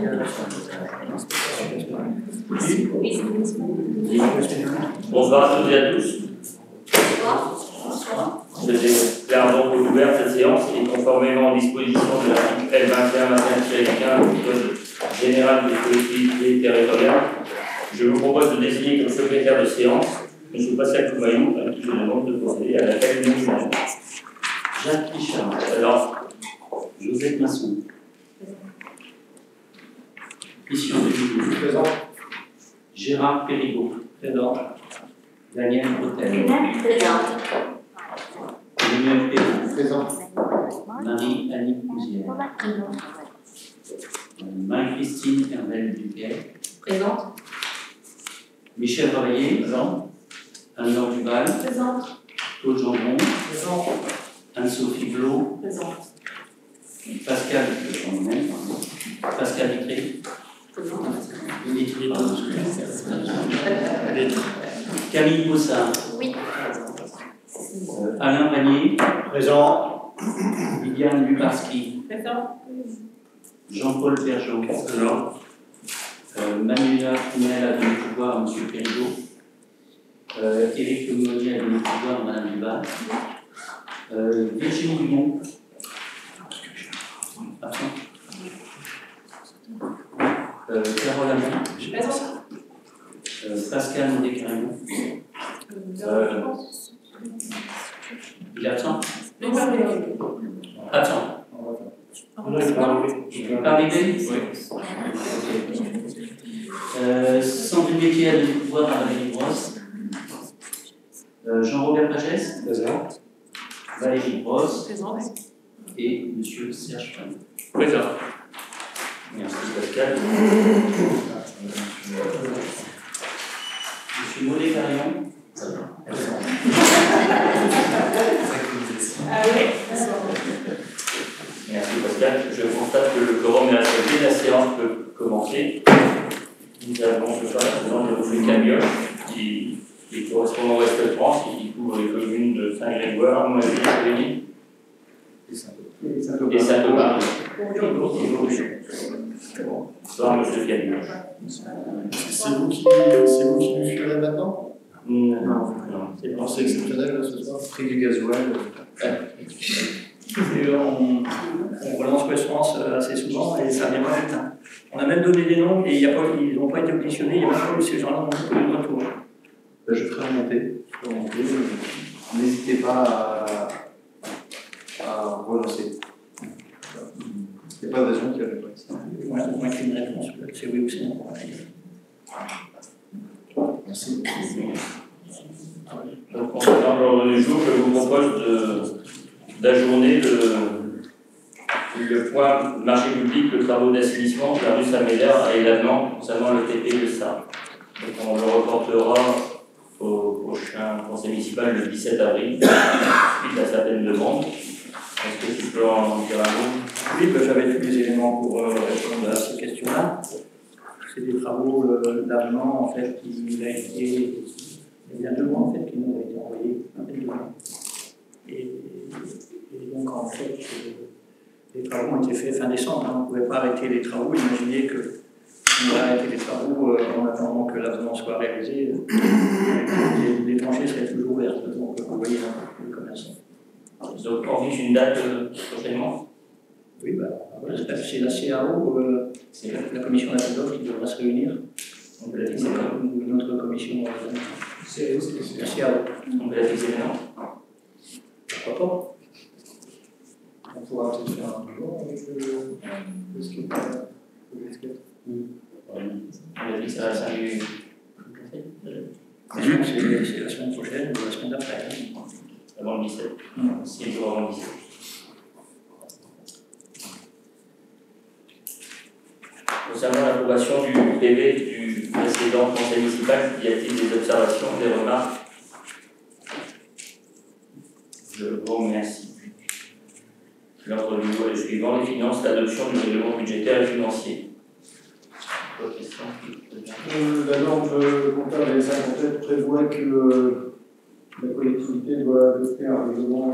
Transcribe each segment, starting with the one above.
Bonsoir à toutes et à tous. Je déclare donc ouverte cette séance et conformément aux dispositions de l'article L21-21-15 du Code général des collectivités territoriales, je vous propose de désigner comme secrétaire de séance M. Pascal Toumaillou, à qui je demande de procéder à l'appel nominal. Jacques Pichard. Alors, Joseph Masson. Christian Delisle. Présent. Gérard Périgaud. Présent. Daniel Hôtel. Présente. Emmanuel Perron. Présent. Marie-Annie Cousière. Marie-Christine Hervel Duquet. Présente. Michel Travaillé. Présent. Anne-Laure Duval. Présente. Claude Jambon. Présent. Anne-Sophie Blot. Présente. Pascal Vitré. Camille Bossard. Oui. Alain Vanier. Présent. Viviane Lubarski. Présent. Jean-Paul Bergeau. Présent. Manuela Prunel a donné pouvoir à M. Périgaud. Éric Lemonnier a donné pouvoir à Mme Duval. Virginie Dumont. Absent. Carole Hamon. Présente. Pascal Mondé-Carignon. Il est absent. Absent. Pas arrivé. Oui. Sandrine Métier a donné pouvoir à Valérie Brosse. Jean-Robert Pagès. Présent. Valérie Brosse. Présente. Et M. Serge Pan. Présent. Merci Pascal. M. Mondé-Carignon. Ah oui. Merci Pascal. Je constate que le quorum est respecté. La séance peut commencer. Nous avons ce soir la présence de Louis Camioche, qui correspond au Ouest de France et qui couvre les communes de Saint-Grégoire, Moisy, Chevigny et Saint-Thomas. Bonsoir Monsieur Camioche. C'est vous qui nous suivrez maintenant? Non, c'est C'est pas c'est exceptionnel là, ce soir. Prix du gasoil. Et on relance Ouest France assez souvent et ça vient pas vite. Hein. On a même donné des noms et ils n'ont pas été auditionnés, il n'y a même pas eu ces gens-là non plus de retour. Je ferai remonter. N'hésitez pas à relancer. Il n'y a pas de raison qu'il n'y ait pas ça. On a écrit une réponse, c'est oui ou c'est non. Merci. Donc, concernant l'ordre du jour, je vous propose d'ajourner le point marché public, le travaux d'assainissement de la rue Saint-Médard à Élavement concernant le TP de ça. Donc, on le reportera au prochain conseil municipal le 17 avril, suite à certaines demandes. Est-ce que tu peux en dire un mot? Oui, j'avais tous les éléments pour répondre à ces questions-là. C'est des travaux d'armement en fait qui a été il y a 2 mois en fait qui nous ont été envoyés, un peu de 2 mois. Et donc en fait les travaux ont été faits fin décembre. On ne pouvait pas arrêter les travaux. Imaginez qu'on va arrêter les travaux en attendant que l'avenant soit réalisé. Les tranchées seraient toujours ouvertes. Donc vous voyez les commerçants. Donc, on fixe une date prochainement? Oui, voilà, c'est la CAO, c'est la commission d'appel d'offres qui devra se réunir. On peut la fixer maintenant. Notre commission, c'est la CAO. On peut la fixer maintenant. Pourquoi pas? On pourra peut-être faire un jour avec le skate. On la fixe à la 5 du C'est la semaine prochaine ou la semaine d'après. avant le 17. 6 jours avant le 17. Concernant l'approbation du PV du précédent conseil municipal, y a-t-il des observations, des remarques? Je vous remercie. L'ordre du jour est le suivant, les finances, l'adoption du règlement budgétaire et financier. Votre question? La norme comptable et sanitaire prévoit que la collectivité doit adopter un règlement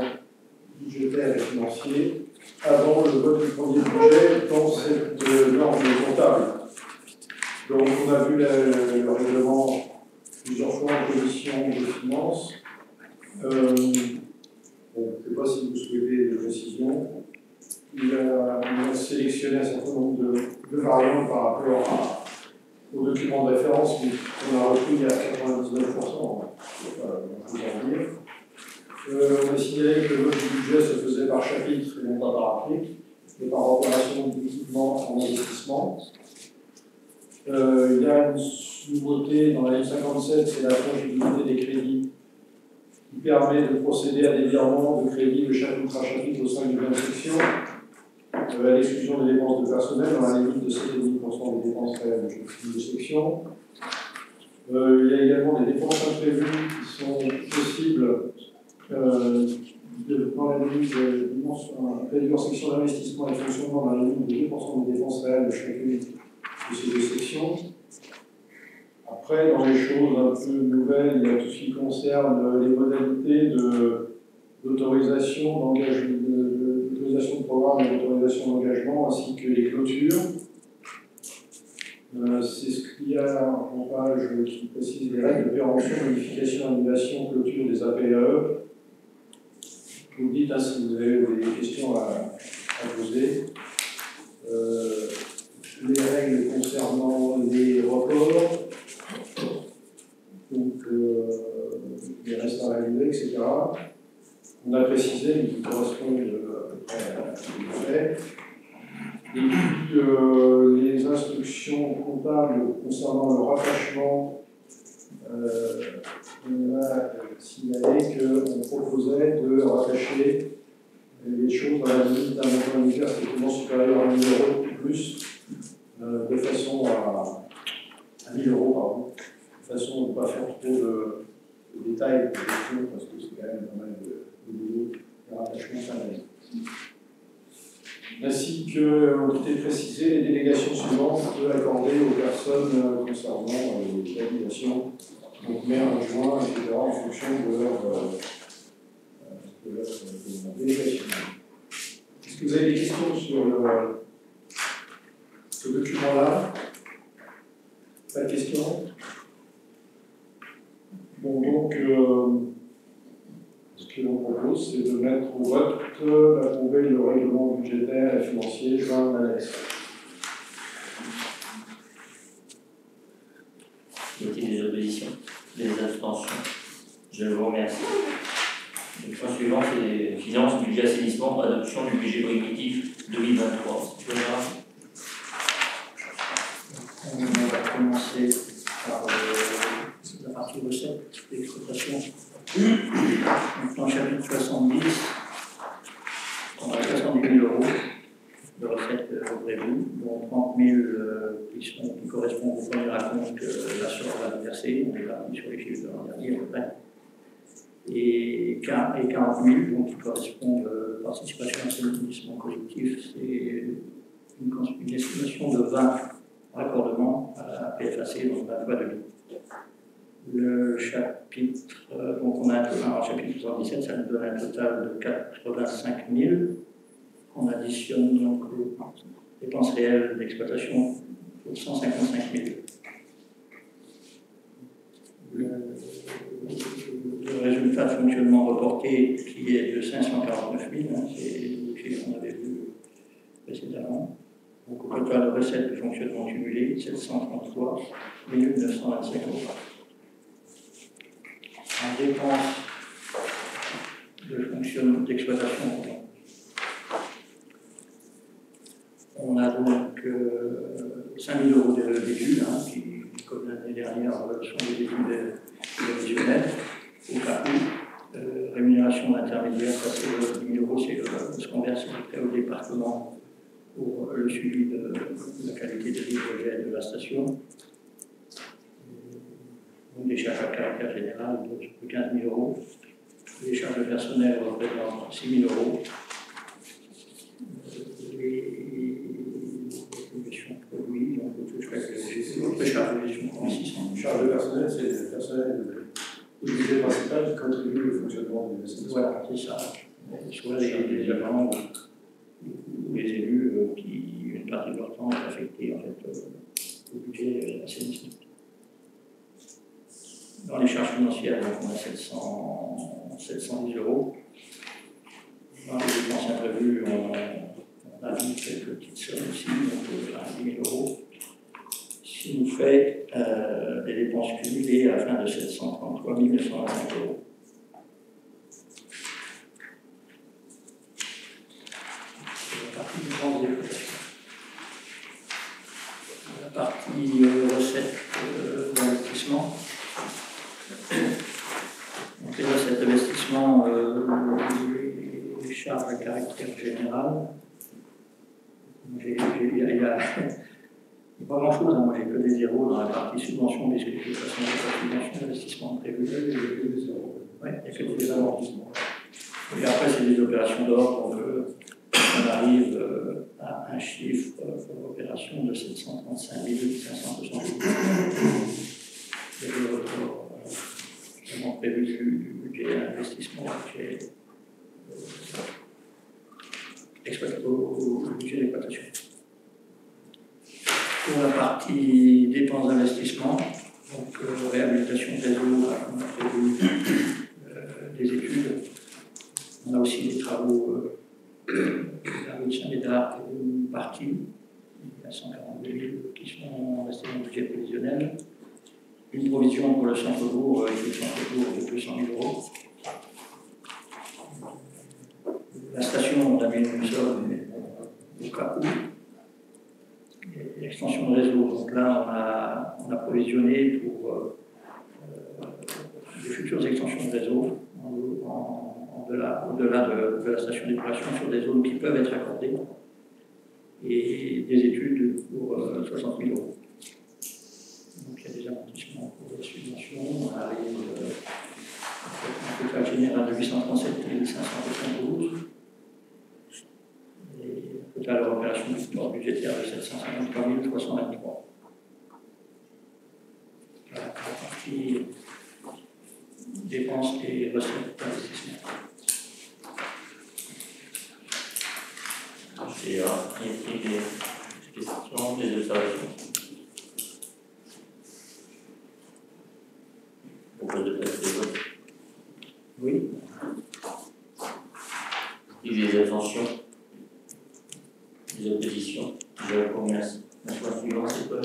budgétaire et financier avant le vote du premier budget. Dans cette norme comptable comptable. Donc on a vu le règlement plusieurs fois en commission des finances. Bon, je ne sais pas si vous souhaitez des précisions. Il a sélectionné un certain nombre de variantes par rapport au document de référence qu'on a repris à 99%. Vous en dire. On a signalé que le vote du budget se faisait par chapitre et non pas par article, et par opération d'équipement en investissement. Il y a une nouveauté dans la ligne 57, c'est la fongibilité des crédits qui permet de procéder à des virements de crédits de chapitre à chapitre au sein d'une même section, à l'exclusion des dépenses de personnel dans la limite de 7,5% des dépenses réelles de section. Il y a également des dépenses imprévues qui sont possibles dans la limite de réduire section d'investissement et de fonctionnement dans la limite de 2% des dépenses réelles de chacune de ces deux sections. Après, dans les choses un peu nouvelles, il y a tout ce qui concerne les modalités d'autorisation de programme et d'autorisation d'engagement, ainsi que les clôtures. C'est ce qu'il y a en page qui précise les règles de péremption, modification, annulation, clôture des APE. Vous me dites si vous avez des questions à poser. Les règles concernant les reports, donc les restes à réaliser, etc. On a précisé, mais qui correspondent à ce que vous faites. Et puis les instructions comptables concernant le rattachement, on a signalé qu'on proposait de rattacher les choses dans la limite d'un montant unitaire strictement supérieur à 1 000 € plus, de façon à 1 000 €, pardon, de façon à ne pas faire trop de détails de gestion, parce que c'est quand même pas mal de boulot de rattachement salarié. Ainsi que été précisé les délégations suivantes accordées aux personnes concernant l'habitation, donc maire, adjoint, etc., en fonction de leur délégation. Est-ce que vous avez des questions sur ce document-là? Pas de questions? Bon, donc, ce que l'on propose, c'est de mettre au vote d'approuver le règlement budgétaire et financier joint à l'annexe. Y a-t-il des oppositions? Des abstentions? Je vous remercie. Le point suivant, c'est les finances, budget, assainissement, adoption du budget prédictif 2023. Tu vois, on va commencer par la partie recette d'exploitation. Donc, dans le chapitre 70, on a 70 000 € de recettes prévues, dont 30 000 qui correspondent au premier acompte que la SOR va verser. On est parti sur les chiffres de l'an dernier à peu près. Et 40 000 donc, qui correspondent à participation à l'assainissement collectif. C'est une estimation de 20 raccordements à la PFAC, donc 20 fois 2. Le chapitre, donc on a un chapitre 77, ça nous donne un total de 85 000. On additionne donc les dépenses réelles d'exploitation pour 155 000. Le résultat de fonctionnement reporté qui est de 549 000, hein, c'est le chiffre qu'on avait vu précédemment. Donc au total de recettes de fonctionnement cumulé, 733 925 €. En dépenses de fonctionnement d'exploitation, on a donc 5 000 € de déduits, hein, qui, comme l'année dernière, sont des déduits prévisionnels, au cas où. Rémunération d'intermédiaire, ça c'est 10 000 €, c'est ce qu'on verse au département pour le suivi de la qualité de l'hydrogène de la station. Donc des charges à caractère général de 15 000 €. Les charges de personnel représentent 6 000 €. Les gestions de produits, donc les charges de gestion de 600. Charge de personnel, c'est le personnel du budget principal qui contribue au fonctionnement du SNSP. Voilà, c'est ça. Soit les agents ou les élus qui partie de leur temps est affectée en fait, au budget d'assainissement. Dans les charges financières, donc, on a 710 €. Dans les dépenses imprévues, on a vu quelques petites sommes aussi, donc 10 000 €. Ce qui nous fait des dépenses cumulées à la fin de 733 925 €. La partie recettes d'investissement. Donc les recettes d'investissement, les charges à caractère général. Il n'y a pas grand-chose, hein. Moi j'ai que des zéros dans la partie subvention, puisque de toute façon, il n'y a pas de subvention d'investissement prévu. Oui, il n'y a que des amortissements. Et après, c'est des opérations d'ordre, donc on arrive à un chiffre pour l'opération de 735 570 €. Et le retour prévu du budget d'investissement qui est au budget d'exploitation. Pour la partie dépenses d'investissement, donc réhabilitation de réseau, on a prévu des études. On a aussi des travaux de la rue de Saint-Médard, une partie, il y a 142 000 qui sont restés dans le budget prévisionnel. Une provision pour le centre-bourg, de 200 000 €. La station, on a mis une somme, mais au cas où. L'extension de réseau, donc là, on a provisionné pour des futures extensions de réseau, au-delà de la station d'épuration, sur des zones qui peuvent être accordées, et des études pour 60 000 €. Donc il y a des amortissements pour les subventions. On arrive un total général de 837 572. Et un total de opération budgétaire de 753 323. Voilà, la partie dépenses et recettes d'investissement. Et des questions, des observations. On propose de passer les votes. Oui. Il y a des abstentions. Des oppositions. Je vous remercie. La chose suivante, c'est quoi?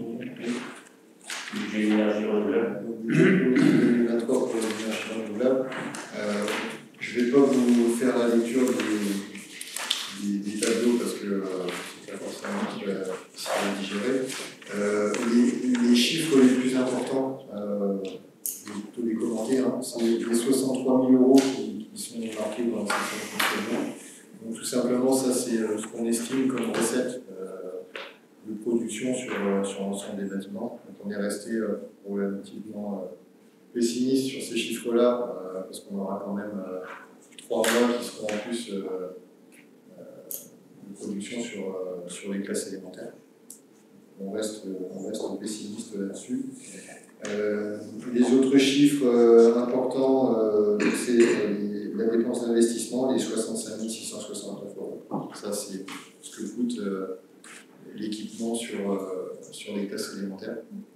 Budget d'énergie renouvelable. Budget 2023 pour l'énergie renouvelable. Je ne vais pas vous faire la lecture des tableaux parce que c'est pas forcément facile à digérer. Les chiffres les plus importants, je vais plutôt les commenter, hein, c'est les 63 000 € qui sont marqués dans la section de fonctionnement. Donc tout simplement, ça c'est ce qu'on estime comme recette de production sur l'ensemble des bâtiments. Donc on est resté relativement pessimiste sur ces chiffres-là, parce qu'on aura quand même 3 mois qui seront en plus de production sur les classes élémentaires. On reste pessimiste là-dessus. Les autres chiffres importants, c'est la dépense d'investissement, les 65 669 €. Ça, c'est ce que coûte l'équipement sur les classes élémentaires.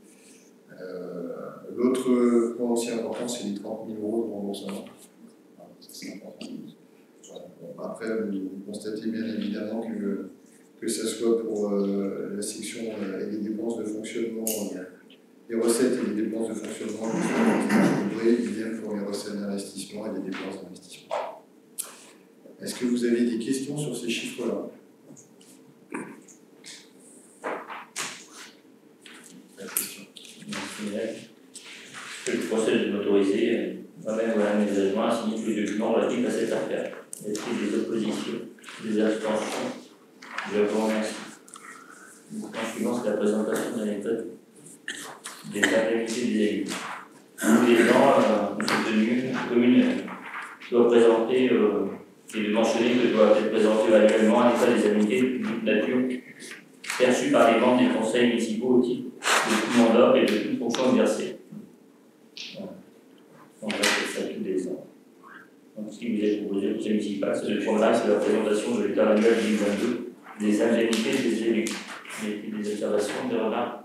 L'autre point aussi important, c'est les 30 000 € de remboursement. C'est important. Voilà. Bon, après, vous constatez bien évidemment que ce soit pour la section et les dépenses de fonctionnement, les recettes et les dépenses de fonctionnement, idem pour les recettes d'investissement et les dépenses d'investissement. Est-ce que vous avez des questions sur ces chiffres-là? La question. Je procède de m'autoriser moi-même ou un des adjoints à signer tous les documents relatifs à cette affaire. Y a-t-il des oppositions, des abstentions? Je vous remercie. Le point suivant, c'est la présentation de la méthode des indemnités des élus. Tous les ans, nous sommes tenus, la commune doit présenter et de mentionner que doit être présenté annuellement un état des indemnités de toute nature perçues par les membres des conseils municipaux au titre de tout mandat et de toute fonction exercée. On va faire ça tous les ans. Donc, ce qui vous est proposé au conseil municipal, c'est de prendre l'acte de la présentation de l'état annuel 2022 des indemnités des élus. Y a-t-il des observations, des remarques?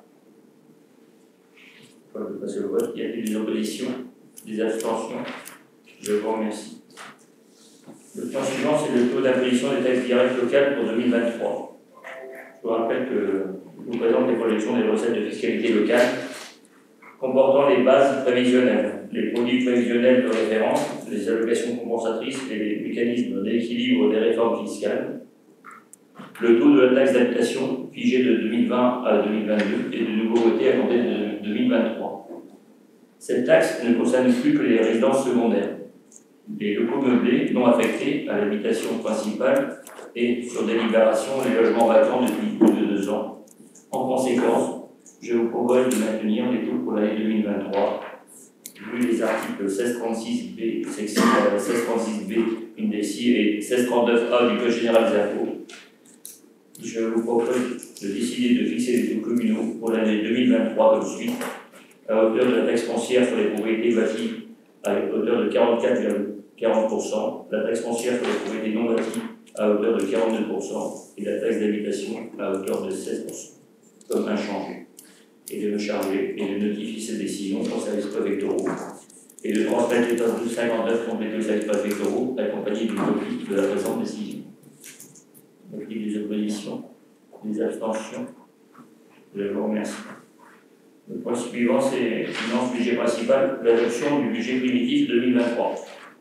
Pas de passer au vote. Y a-t-il des oppositions, des abstentions? Je vous remercie. Le point suivant, c'est le taux d'imposition des taxes directes locales pour 2023. Je vous rappelle que je vous présente les projections des recettes de fiscalité locale comportant les bases prévisionnelles, les produits prévisionnels de référence, les allocations compensatrices et les mécanismes d'équilibre des réformes fiscales, le taux de la taxe d'habitation figé de 2020 à 2022 et de nouveau voté à compter de 2023. Cette taxe ne concerne plus que les résidences secondaires, les locaux meublés non affectés à l'habitation principale et sur délibération les logements vacants depuis plus de 2 ans. En conséquence, je vous propose de maintenir les taux pour l'année 2023, vu les articles 1636B, 1636B, indexi et 1639A du Code général des impôts. Je vous propose de décider de fixer les taux communaux pour l'année 2023 comme suit, à hauteur de la taxe foncière sur les propriétés bâties à hauteur de 44,40%, la taxe foncière sur les propriétés non bâties à hauteur de 42% et la taxe d'habitation à hauteur de 16%, comme inchangé, et de me charger et de notifier cette décision aux services préfectoraux et de transmettre l'état 1259 complété aux services préfectoraux accompagné d'une copie de la présente décision. Y a-t-il des oppositions, des abstentions? Je vous remercie. Le point suivant, c'est finance budget principal, l'adoption du budget primitif 2023.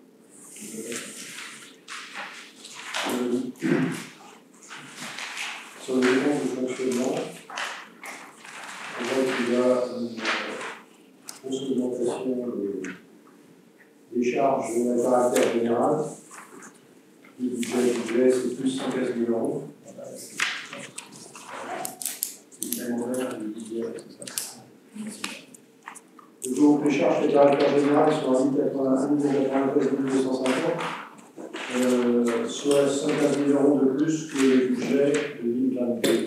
Sur les dépenses de fonctionnement, on voit qu'il y a une grosse augmentation des charges de caractère général. Le budget, c'est plus 115 000 euros. C'est évidemment vert, le budget, c'est ça. Donc les charges de caractère général sont à 1 93 250, soit 115 000 euros de plus que le budget de 2022.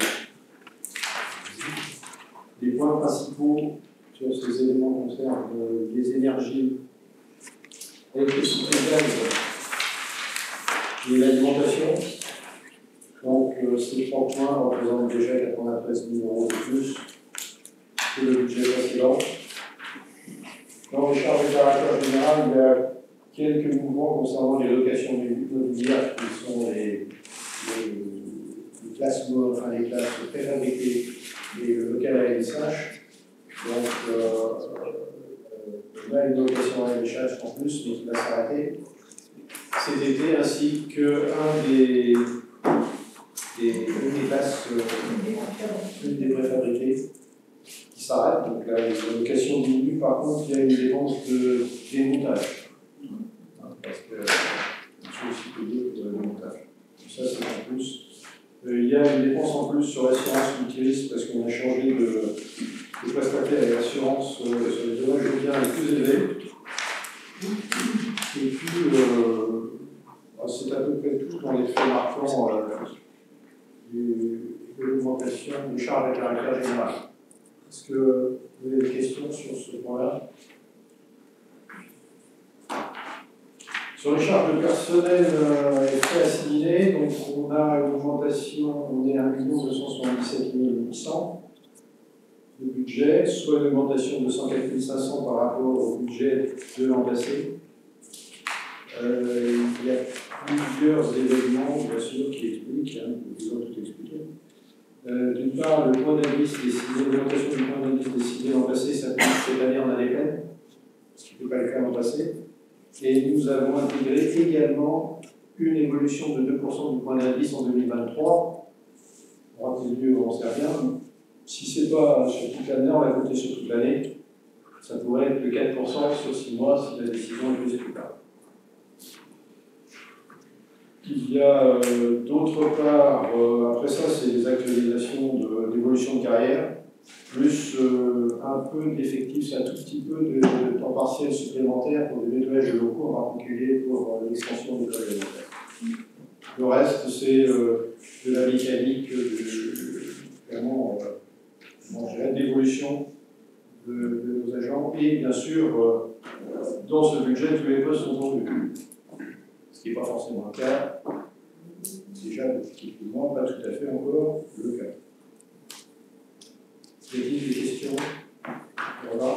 Les points principaux sur ces éléments concernent les énergies, électricité, gaz et l'alimentation. Donc ces 3 points représentent déjà 93 000 euros de plus que le budget précédent. Dans les charges de caractère général, il y a quelques mouvements concernant les locations immobilières qui sont les classes préfabriquées et le local à LSH. Donc, on a une location à LSH en plus, mais qui va s'arrêter cet été, ainsi qu'une des classes, une des préfabriquées qui s'arrête. Donc là, les locations diminuent. Par contre, il y a une dépense de démontage. Parce que c'est aussi payé pour le démontage. Donc ça, c'est en plus. Il y a une dépense en plus sur l'assurance multirisque parce qu'on a changé de prestataire et l'assurance sur les dommages aux biens est plus élevée. Et puis, c'est à peu près tout dans les faits marquants de l'augmentation des charges à caractère général. Est-ce que vous avez des questions sur ce point-là? Sur les charges de personnel et frais assimilés, donc on a une augmentation, on est à 1 277 800 de budget, soit une augmentation de 104 500 par rapport au budget de l'an passé. Il y a plusieurs événements, bien sûr, qui expliquent, ils ont tout expliqué. D'une part, le point d'indice décidé, l'augmentation du point d'indice décidé l'an passé s'applique cette année en année pleine, ce qui n'était pas le cas l'an passé. Et nous avons intégré également une évolution de 2% du point d'indice en 2023. On va mieux, on sait rien. Si ce n'est pas sur toute l'année, on va compter sur toute l'année. Ça pourrait être de 4% sur 6 mois si la décision est plus efficace. Il y a d'autre part, après ça, c'est les actualisations d'évolution de carrière, plus un peu d'effectifs, c'est un tout petit peu de temps partiel supplémentaire pour le nettoyage de locaux, en particulier pour l'extension des écoles élémentaires. Le reste, c'est de la mécanique, vraiment, d'évolution de nos agents. Et bien sûr, dans ce budget, tous les postes sont pourvus. Ce qui n'est pas forcément le cas. déjà depuis quelques mois pas tout à fait encore le cas. Y a-t-il des questions? Voilà.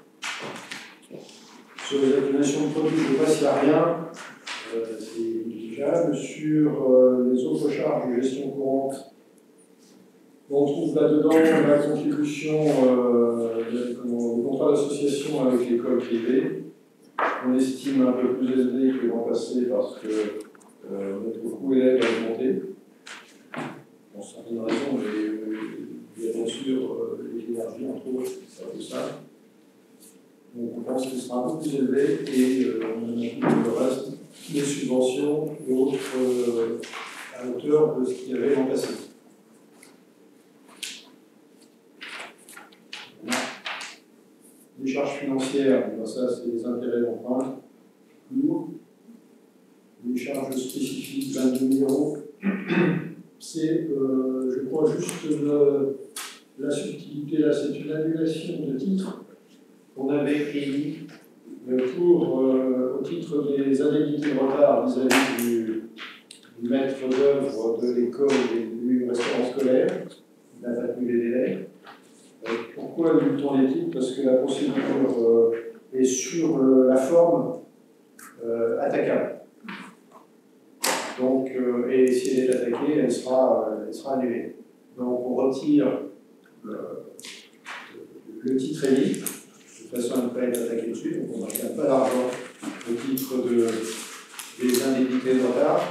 Sur les accumulations de produits, je ne sais pas s'il n'y a rien, c'est négligeable. Sur les autres charges de gestion courante, on trouve là-dedans la contribution, le contrat d'association avec l'école privée. On estime un peu plus élevé que l'an passé parce que notre coût élève a augmenté. Pour certaines raisons, mais il y a bien sûr l'énergie, entre autres, c'est un peu ça. Donc on pense qu'il sera un peu plus élevé et on inclut le reste des subventions et autres à hauteur de ce qu'il y avait l'an passé. Voilà. Les charges financières, ça c'est les intérêts d'emprunt lourds. Les charges spécifiques, 22 000 euros. C'est, je crois, juste la subtilité là, c'est une annulation de titres qu'on avait émis au titre des indemnités de retard vis-à-vis du maître d'œuvre de l'école et du restaurant scolaire. Il n'a pas tenu les délais. Pourquoi annule-t-on les titres? Parce que la procédure est sur la forme attaquable. Donc, et si elle est attaquée, elle sera annulée. Donc on retire le titre émis, de façon à ne pas être attaqué dessus, donc on ne regarde pas d'argent au titre des indemnités de retard.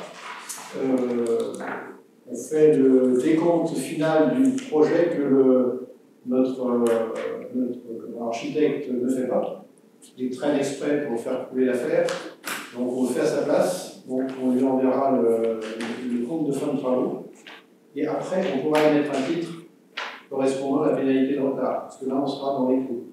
On fait le décompte final du projet que notre architecte ne fait pas. Il traîne exprès pour faire couler l'affaire, donc on le fait à sa place. Donc on lui enverra le compte de fin de travaux. Et après, on pourra émettre un titre correspondant à la pénalité de retard. Parce que là, on sera dans les clous.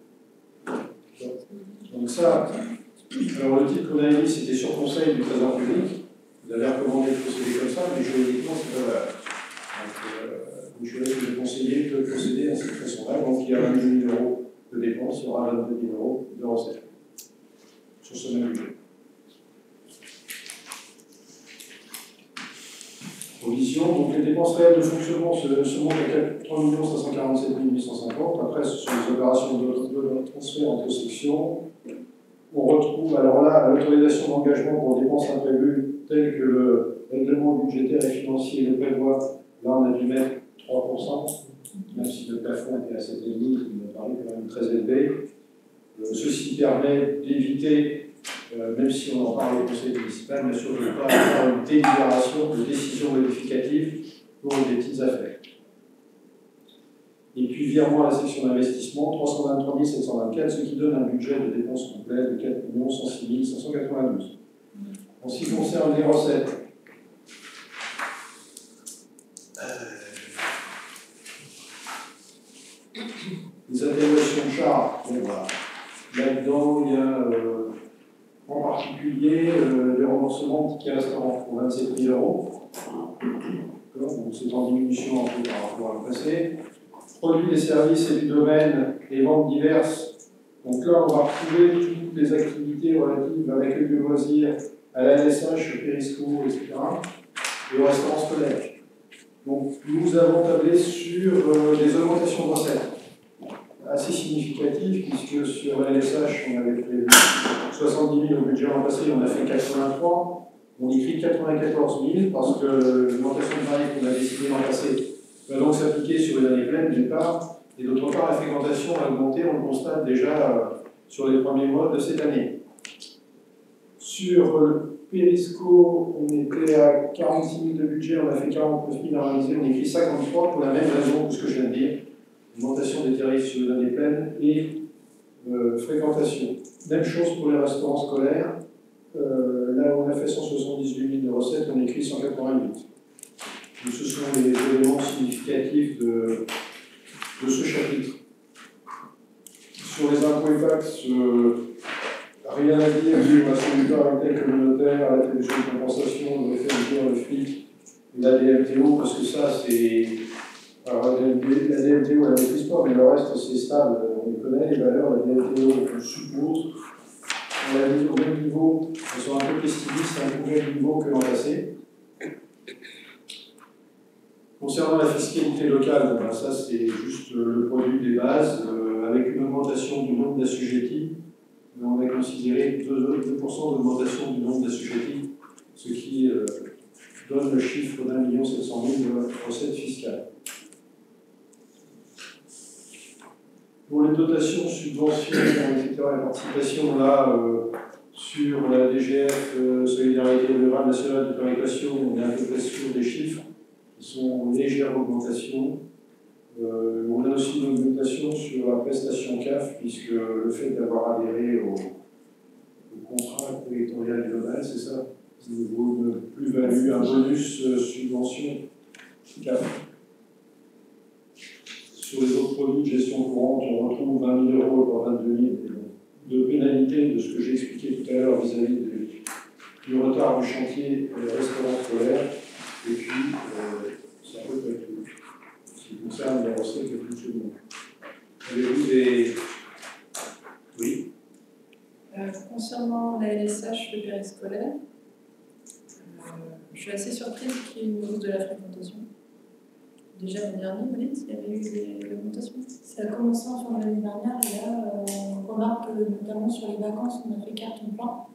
Donc ça, alors le titre qu'on a émis, c'était sur conseil du Trésor public. Vous avez recommandé de procéder comme ça, mais juridiquement, c'est pas valable. Donc je laisse le conseiller peut procéder à cette façon-là. Donc il y a 22 000 euros de dépenses, il y aura 22 000 euros de recettes sur ce même budget. Provision, donc les dépenses réelles de fonctionnement se montent à 3 547 850. Après, ce sont les opérations de transfert entre sections. On retrouve alors là l'autorisation d'engagement pour dépenses imprévues telles que le règlement budgétaire et financier le prévoit. Là, on a dû mettre 3%, même si le plafond était à 7,5, il me paraît quand même très élevé. Ceci permet d'éviter, même si on en parle au conseil municipal, bien sûr, de ne pas avoir une délibération, une décision modificative pour des petites affaires. Et puis, virement à la section d'investissement, 323 724, ce qui donne un budget de dépenses complet de 4 106 592. En ce qui concerne les recettes, les atténuations de charges, bon, voilà. Là-dedans, il y a en particulier les remboursements de tickets restaurants pour 27 000 euros. Donc c'est en diminution un peu par rapport à le passé. Produits des services et du domaine, et ventes diverses. Donc là, on va retrouver toutes les activités relatives à l'accueil de loisirs, à la LSH, au Périsco, etc. et au restaurant scolaire. Donc nous avons tablé sur des augmentations de recettes assez significatives, puisque sur la LSH, on avait prévu 70 000 au budget l'an passé, on a fait 83. On écrit 94 000 parce que l'augmentation de tarif qu'on a décidé l'an passé va donc s'appliquer sur les années pleines d'une part, et d'autre part, la fréquentation a augmenté, on le constate déjà sur les premiers mois de cette année. Sur le Périsco, on était à 46 000 de budget, on a fait 49 000 réalisés, on écrit 53 pour la même raison que ce que je viens de dire. Augmentation des tarifs sur les années pleines et fréquentation. Même chose pour les restaurants scolaires. Là, on a fait 178 000 de recettes, on écrit 188. Donc, ce sont les éléments significatifs de ce chapitre. Sur les impôts et taxes, rien à dire sur la solidarité communautaire, à l'attribution de compensation, le référendum, le FPIC, la DMTO, parce que ça, c'est. Alors, la DMTO, elle ne maîtrise pas, mais le reste, c'est stable, on les connaît, les valeurs, la DMTO, on suppose. On l'a mis au même niveau, elles sont un peu pessimistes, à un nouvel niveau que l'an passé. Concernant la fiscalité locale, ben ça c'est juste le produit des bases, avec une augmentation du nombre d'assujettis. On a considéré 2% d'augmentation du nombre d'assujettis, ce qui donne le chiffre d'1 700 000 de recettes fiscales. Pour les dotations, subventions, etc., et participation, là, sur la DGF, Solidarité Rurale Nationale de Péréquation, on est à peu près sur des chiffres qui sont en légère augmentation. On a aussi une augmentation sur la prestation CAF, puisque le fait d'avoir adhéré au contrat territorial global, c'est ça, au niveau de plus-value, un bonus subvention CAF. Sur les autres produits de gestion courante, on retrouve 20 000 € pour 22 000 de pénalité de ce que j'ai expliqué tout à l'heure vis-à-vis du retard du chantier restaurant scolaire. Et puis, c'est un peu près tout. Ce qui concerne les recettes de fonctionnement. Avez-vous des. Oui. Concernant la LSH, le périscolaire, je suis assez surprise qu'il y ait une hausse de la fréquentation. Déjà l'année dernière, vous dites, il y avait eu des augmentations. Ça a commencé en fin d'année dernière et là, on remarque que notamment sur les vacances, on a fait carton plein.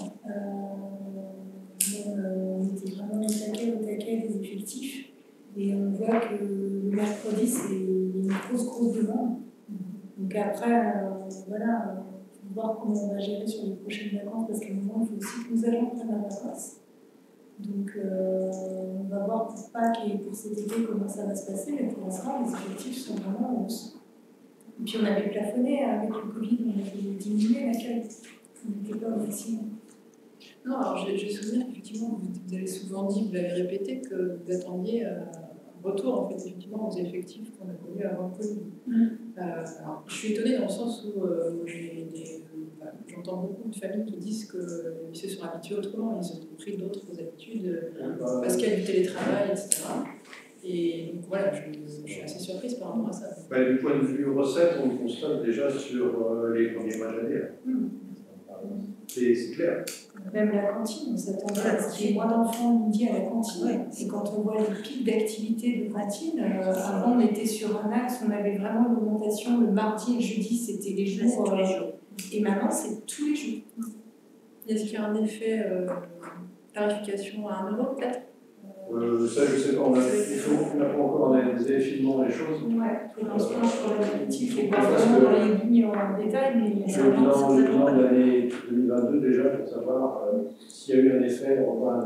On était vraiment au taquet des effectifs et on voit que le mercredi, c'est une grosse demande. Donc après, voilà, il faut voir comment on va gérer sur les prochaines vacances parce qu'à un moment, il faut aussi que nos agents prennent la vacances. Donc, on va voir pour Pâques et pour cet été comment ça va se passer, mais pour l'instant, les effectifs sont vraiment en hausse. Et puis, on avait plafonné avec le Covid, on avait diminué l'accueil. On n'était pas au maximum. Non, alors j'ai souvenir qu'effectivement, vous avez souvent dit, vous l'avez répété, que vous attendiez un retour en fait, effectivement, aux effectifs qu'on a connus avant le Covid. Alors, je suis étonnée dans le sens où j'entends beaucoup de familles qui disent qu'ils se sont habitués autrement, ils ont pris d'autres habitudes parce qu'il y a du télétravail, etc. Et donc voilà, je suis assez surprise par rapport à ça. Du point de vue recette, on le constate déjà sur les premiers mois de l'année. C'est clair. Même la cantine, on s'attendait à ce qu'il y ait moins d'enfants midi à la cantine. Ouais. Et quand on voit les pics d'activité de cantine, avant on était sur un axe, on avait vraiment une augmentation. Le mardi et le jeudi, c'était les jours. Tous les jours. Et maintenant, c'est tous les jours. Est-ce qu'il y a un effet tarification à 1 € peut-être Ça, je ne sais pas, on n'a pas encore des filements des choses. Ouais, pour l'instant, sur la politique, et pas vraiment dans les lignes en détail, mais sur le bilan de l'année 2022, déjà, pour savoir s'il y a eu un effet, on va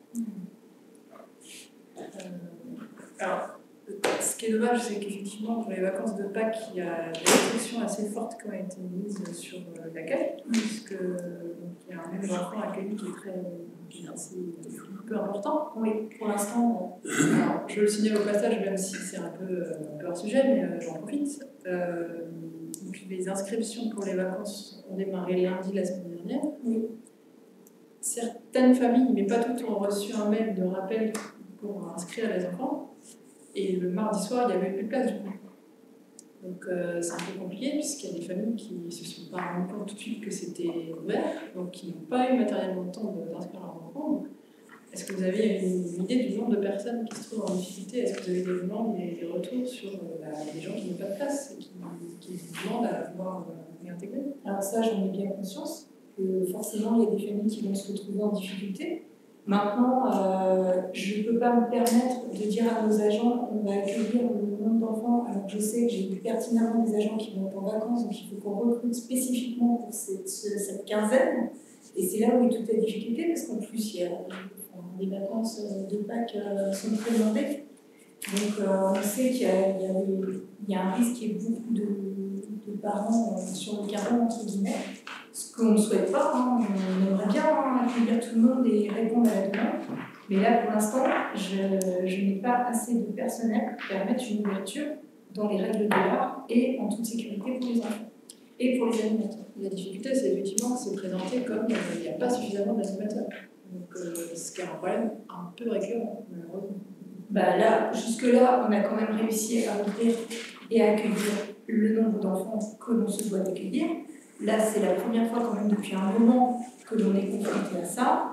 alors, ce qui est dommage, c'est qu'effectivement, pour les vacances de Pâques, il y a des restrictions assez fortes qui ont été mises sur l'accueil, puisque il y a un nombre d'enfants accueillis qui est assez peu important. Oui, pour l'instant. Alors, je le signale au passage, même si c'est un peu hors sujet, mais j'en profite. Donc, les inscriptions pour les vacances ont démarré lundi la semaine dernière. Oui. Certaines familles, mais pas toutes, ont reçu un mail de rappel pour inscrire les enfants. Et le mardi soir, il n'y avait plus de place du coup. Donc c'est un peu compliqué puisqu'il y a des familles qui ne se sont pas rendues compte tout de suite que c'était ouvert, donc qui n'ont pas eu matériellement le temps d'inscrire leurs enfants. Est-ce que vous avez une idée du nombre de personnes qui se trouvent en difficulté? Est-ce que vous avez des retours sur des gens qui n'ont pas de place et qui demandent à pouvoir réintégrer? Alors ça, j'en ai bien conscience, que forcément, il y a des familles qui vont se retrouver en difficulté. Maintenant, je ne peux pas me permettre de dire à nos agents on va accueillir le nombre d'enfants, alors que je sais que j'ai pertinemment des agents qui vont être en vacances, donc il faut qu'on recrute spécifiquement pour cette quinzaine. Et c'est là où est toute la difficulté, parce qu'en plus, les vacances de Pâques sont très demandées. Donc on sait qu'il y a un risque qu'il y ait beaucoup de parents sur le carreau, entre guillemets. Ce qu'on ne souhaite pas, hein. On aimerait bien accueillir tout le monde et répondre à la demande. Mais là, pour l'instant, je n'ai pas assez de personnel pour permettre une ouverture dans les règles de l'art et en toute sécurité pour les enfants et pour les animateurs. La difficulté, c'est effectivement que c'est présenté comme il n'y a pas suffisamment d'animateurs. Donc, ce qui est un problème un peu récurrent, malheureusement. Là, jusque-là, on a quand même réussi à ouvrir et à accueillir le nombre d'enfants que l'on se doit d'accueillir. Là, c'est la première fois quand même depuis un moment que l'on est confronté à ça.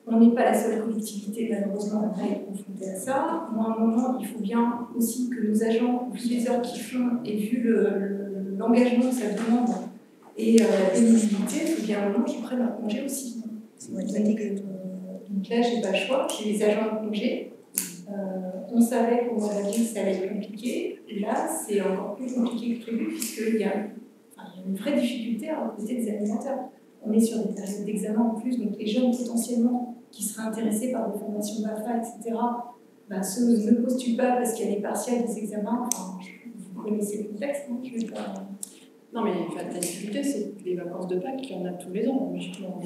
On n'est pas la seule collectivité, malheureusement, à être confrontée à ça. Moi, à un moment, il faut bien aussi que nos agents, vu les heures qu'ils font et vu l'engagement que ça demande et la pénibilité, il faut bien un moment qu'ils prennent leur congé aussi. Donc là, j'ai pas le choix, j'ai les agents en congé. On savait qu'au mois d'avril, ça allait être compliqué. Là, c'est encore plus compliqué que prévu, puisqu'il y a une vraie difficulté à recruter des animateurs. On est sur des périodes d'examen en plus, donc les jeunes potentiellement qui seraient intéressés par des formations BAFA, etc., ceux ne postulent pas parce qu'il y a les partiels des examens. Enfin, vous connaissez le contexte, hein, je vais pas... Non, mais la difficulté, c'est les vacances de Pâques, il y en a tous les ans, logiquement.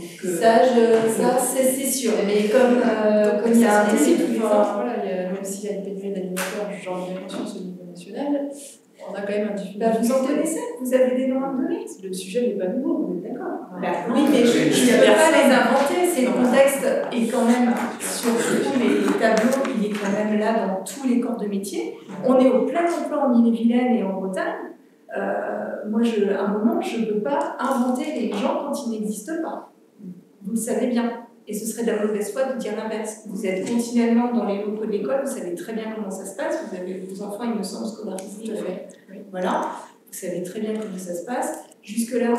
Ça c'est sûr. Mais comme il y a un tous les ans, voilà, même s'il y a une pénurie d'animateurs, j'en ai conscience au niveau national, on a quand même un difficulté. Vous en connaissez? Vous avez des noms à me donner? Le sujet n'est pas nouveau, vous êtes d'accord? Oui, mais je ne peux pas les inventer. C'est le contexte est quand même, sur tous les tableaux, il est quand même là dans tous les corps de métier. On est au plein emploi en Ille-et-Vilaine et en Bretagne. Moi, à un moment, je ne peux pas inventer les gens quand ils n'existent pas. Vous le savez bien. Et ce serait de la mauvaise foi de dire l'inverse. Vous êtes continuellement dans les locaux de l'école, vous savez très bien comment ça se passe. Vous avez vos enfants, il me semble, scolarisés. Tout à fait. Oui. Voilà. Vous savez très bien comment ça se passe. Jusque-là,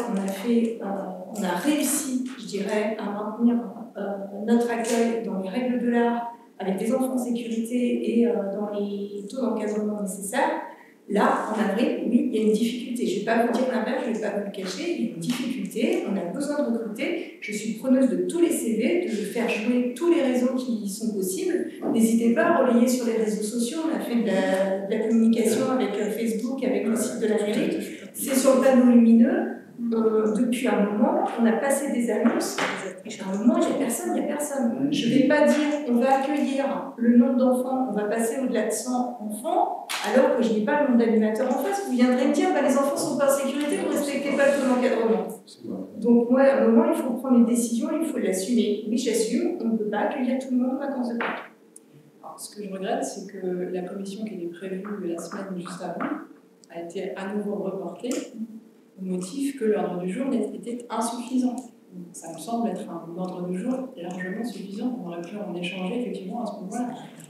on a réussi, je dirais, à maintenir notre accueil dans les règles de l'art, avec des enfants en sécurité et dans les taux d'encadrement nécessaires. Là, en avril, oui, il y a une difficulté. Je ne vais pas vous dire l'inverse, je ne vais pas vous le cacher. Il y a une difficulté, on a besoin de recruter. Je suis preneuse de tous les CV, de faire jouer tous les réseaux qui sont possibles. N'hésitez pas à relayer sur les réseaux sociaux. On a fait de la communication avec Facebook, avec le site de la mairie. C'est sur le panneau lumineux. Depuis un moment, on a passé des annonces. À un moment, il n'y a personne. Je ne vais pas dire on va accueillir le nombre d'enfants, on va passer au-delà de 100 enfants, alors que je n'ai pas le nombre d'animateurs en face. Vous viendrez me dire les enfants ne sont pas en sécurité, vous ne respectez pas le taux d'encadrement. Donc, moi, à un moment, il faut prendre une décision, il faut l'assumer. Oui, j'assume, on ne peut pas accueillir tout le monde en vacances de Pâques. Ce que je regrette, c'est que la commission qui était prévue la semaine juste avant a été à nouveau reportée au motif que l'ordre du jour était insuffisant. Donc, ça me semble être un ordre du jour largement suffisant. On aurait pu en échanger effectivement à ce moment-là.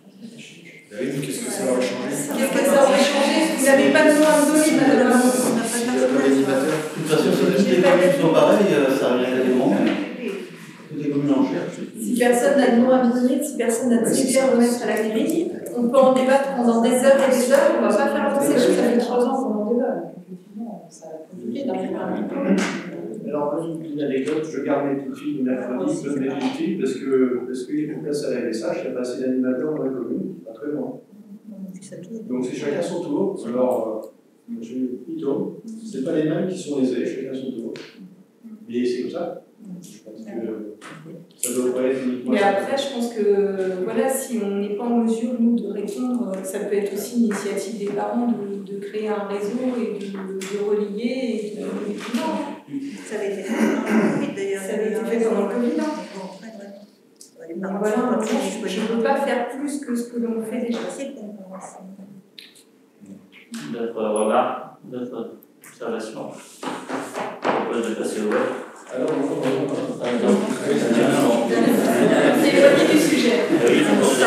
Qu'est-ce que ça aurait changé? Qu'est-ce que ça aurait changé? Vous n'avez pas de nom à me donner, madame. S'il n'y a pas d'animateur. De toute façon, sur toutes les communes qui sont pareilles, ça revient à des moments. Toutes les communes en cherchent. Si personne n'a de nom à me donner, si personne n'a de CV à remettre à la mairie, on peut en débattre pendant des heures et des heures, on ne va pas faire avancer les choses. Ça fait 3 ans qu'on en débat. Effectivement, ça va être compliqué d'arriver à un diplôme. Alors, une anecdote, je garde mes petites filles du mercredi, je donne mes petites filles parce qu'il y a une place à la LSH, il n'y a pas assez d'animateurs dans la commune, pas très loin. Donc c'est chacun son tour. Alors, je plutôt, c'est pas les mêmes qui sont lésés, chacun son tour. Mais c'est comme ça. Je pense que ça devrait être uniquement. Mais après, je pense que voilà, si on n'est pas en mesure, nous, de répondre, ça peut être aussi une initiative des parents de créer un réseau et de relier. Et de... Ça avait été fait pendant le Covid d'ailleurs. Ça avait été fait pendant le Covid. Donc voilà, je ne peux pas faire plus que ce que l'on fait déjà. D'autres remarques, d'autres observations? Je propose de passer au vote. Alors, C'est éloigné du sujet. Oui,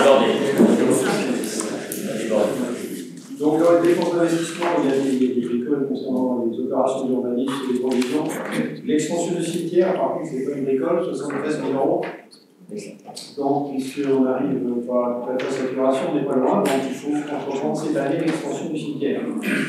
donc, dans les dépenses d'investissement, il y a des écoles concernant les opérations d'urbanisme et les provisions. L'extension du cimetière, par contre, c'est pas une école, 73 000 €. Donc, puisqu'on arrive pas à la saturation, on n'est pas loin, donc il faut entreprendre cette année l'extension du cimetière.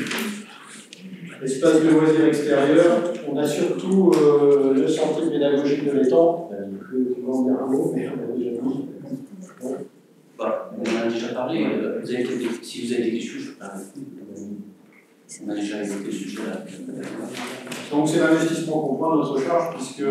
Espace de loisirs extérieurs, on a surtout le centre pédagogique de l'étang. Je vais en dire un mot, mais on a déjà dit. Bon. Bah, on en a déjà parlé. Si vous avez des questions, je peux parler. On a déjà évoqué le sujet là. Donc c'est l'investissement qu'on prend à notre charge, puisque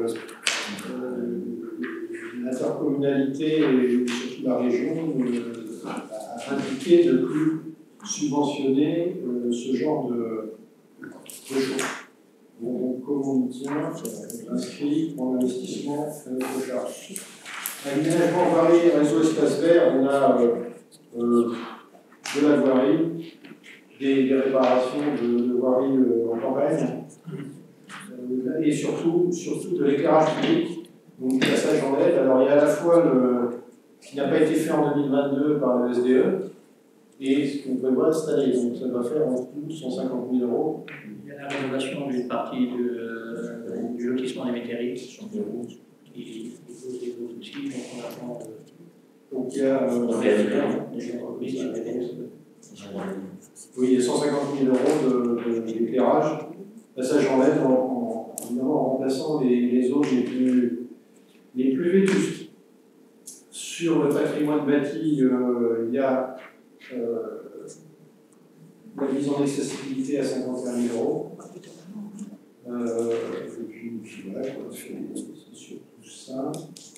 l'intercommunalité et surtout la région a indiqué de ne plus subventionner ce genre de choses. Donc, comme on y tient, inscrit en investissement à notre charge. Aménagement voirie, réseau espace vert, on a de la voirie, des réparations de voirie en campagne, et surtout de l'éclairage public. Donc passage en LED, alors il y a à la fois ce qui n'a pas été fait en 2022 par le SDE et ce qu'on prévoit cette année. Donc ça va faire en tout 150 000 €. Il y a la rénovation d'une partie du lotissement des métairies, qui pose des gros soucis, donc on attend. Donc il y a. Oui, il y a 150 000 € d'éclairage. Passage en LED évidemment en remplaçant les zones les plus vétustes. Sur le patrimoine bâti, il y a la mise en accessibilité à 51 000 €. Et puis voilà, c'est surtout ça.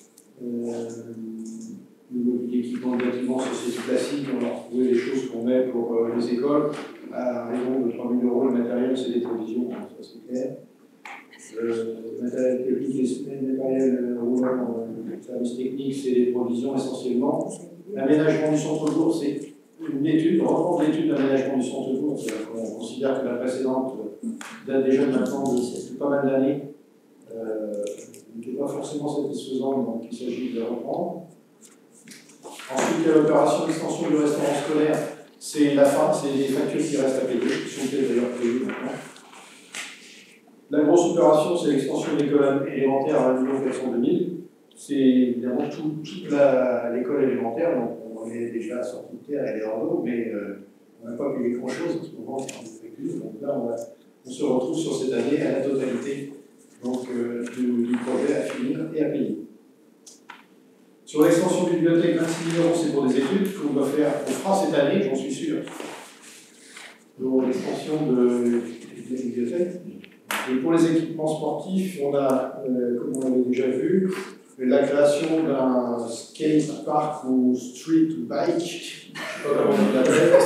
L'équipement de bâtiment, c'est classique, on a retrouvé les choses qu'on met pour les écoles. À raison de 3 000 € le matériel, c'est des provisions, ça c'est clair. Le matériel technique et le matériel roulant, le service technique, c'est des provisions essentiellement. L'aménagement du centre-bourg, c'est une étude, reprendre l'étude d'aménagement du centre-bourg. On considère que la précédente date déjà maintenant de pas mal d'années, n'était pas forcément satisfaisante, donc il s'agit de la reprendre. Ensuite, il y a l'opération d'extension du restaurant scolaire. C'est la fin, c'est les factures qui restent à payer, qui sont d'ailleurs payées maintenant. La grosse opération, c'est l'extension de l'école élémentaire à 1 402 000. C'est évidemment toute l'école élémentaire, donc on est déjà sorti de terre, elle est hors d'eau, mais on n'a pas payé grand-chose en ce moment, donc là on se retrouve sur cette année à la totalité donc, du projet à finir et à payer. Sur l'extension bibliothèque, 26 000 €, c'est pour des études qu'on doit faire, on fera cette année, j'en suis sûr. Donc l'extension de la bibliothèque. Et pour les équipements sportifs, on a, comme on l'avait déjà vu, la création d'un skate park ou street bike. Je ne sais pas comment on l'appelle.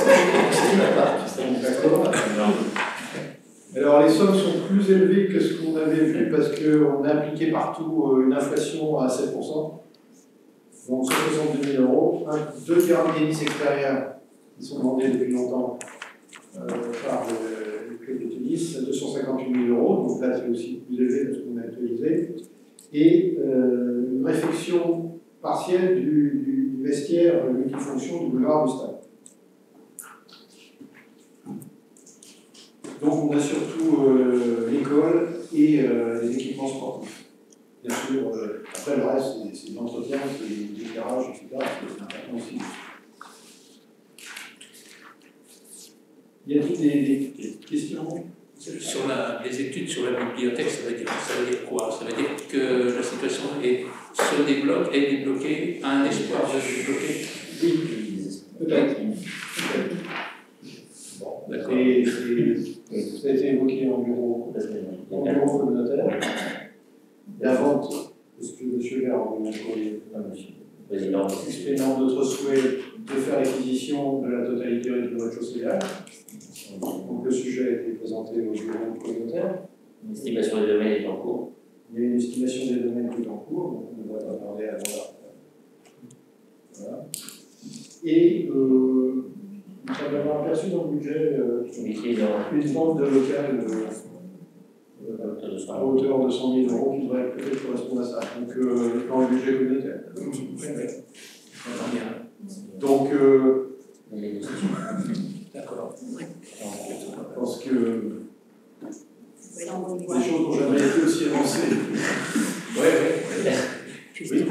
Alors les sommes sont plus élevées que ce qu'on avait vu parce qu'on a appliqué partout une inflation à 7%. Donc 162 000 €. 2 terrains de tennis extérieurs qui sont demandés depuis longtemps par le club de tennis, 258 000 €. Donc là c'est aussi plus élevé parce qu'on a actualisé. Et une réfection partielle du vestiaire multifonction du boulevard du stade. Donc on a surtout l'école et les équipements sportifs. Bien sûr, après le reste, c'est l'entretien, c'est l'éclairage, etc. C'est important aussi. Y a-t-il des questions? Sur les études sur la bibliothèque, ça veut dire quoi? Ça veut dire que la situation se débloque, est débloquée, a un espoir de se débloquer? Oui, peut-être. Bon, d'accord. Et ça a été évoqué en bureau communautaire. La vente, est-ce que M. Vert a envoyé un courrier à M. Exprimant notre souhait de faire l'acquisition de la totalité du rez-de-chaussée. Donc le sujet a été présenté au bureau communautaire. L'estimation des domaines est en cours. Il y a une estimation des domaines qui est en cours, donc on ne devrait pas parler avant là. Voilà. Et nous avons aperçu dans le budget une vente de local à hauteur de 100 000 € qui devrait peut-être correspondre à ça. Donc dans le budget communautaire. Donc d'accord. Je pense que les choses n'ont jamais été aussi avancées. Oui.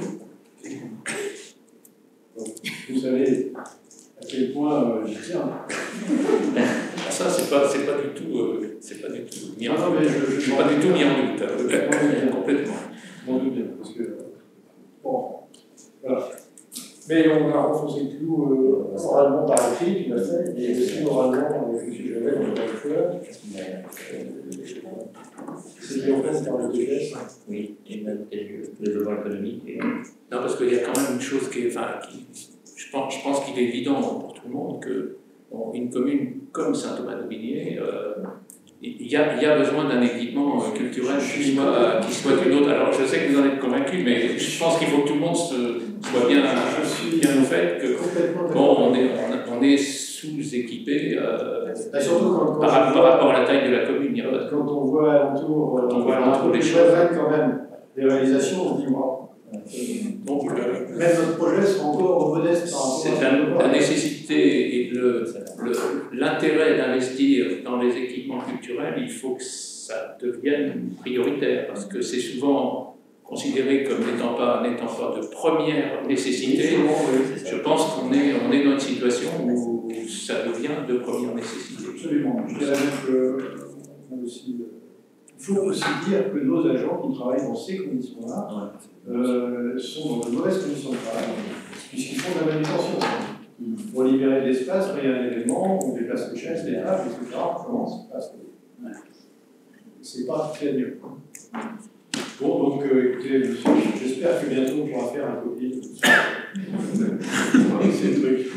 Donc, vous savez à quel point j'y tiens. Ça, c'est pas du tout mis en doute. Pas du tout mis en doute. Complètement. M'en doute bien, parce que bon, voilà. Mais on a renfoncé le clou oralement par écrit, tout à fait, et aussi oralement avec M. Javel, on l'a fait. C'était en fait par le DGS. Oui, et le développement économique. Non, parce qu'il y a quand même une chose qui je pense qu'il est évident pour tout le monde que une commune comme Saint-Thomas-d'Aubigné, il y a besoin d'un équipement culturel qui soit d'une autre. Alors je sais que vous en êtes convaincus, mais je pense qu'il faut que tout le monde soit bien au fait que on est sous-équipé par rapport à la taille de la commune. Quand on voit alentour, les choses quand même. les réalisations en 10 mois. Donc, même notre projet sera encore modeste par rapport c'est la nécessité et l'intérêt d'investir dans les équipements culturels, il faut que ça devienne prioritaire, parce que c'est souvent considéré comme n'étant pas de première nécessité. Je pense qu'on est dans une situation où ça devient de première nécessité. Absolument. Je dirais même que il faut aussi dire que nos agents qui travaillent dans ces conditions-là sont dans de mauvaises conditions de travail, puisqu'ils font de la manutention. Pour libérer de l'espace, il y a un événement, on déplace les chaises, les tables, etc. C'est pas très mieux. Bon, donc écoutez, j'espère que bientôt on pourra faire un copie de ces trucs.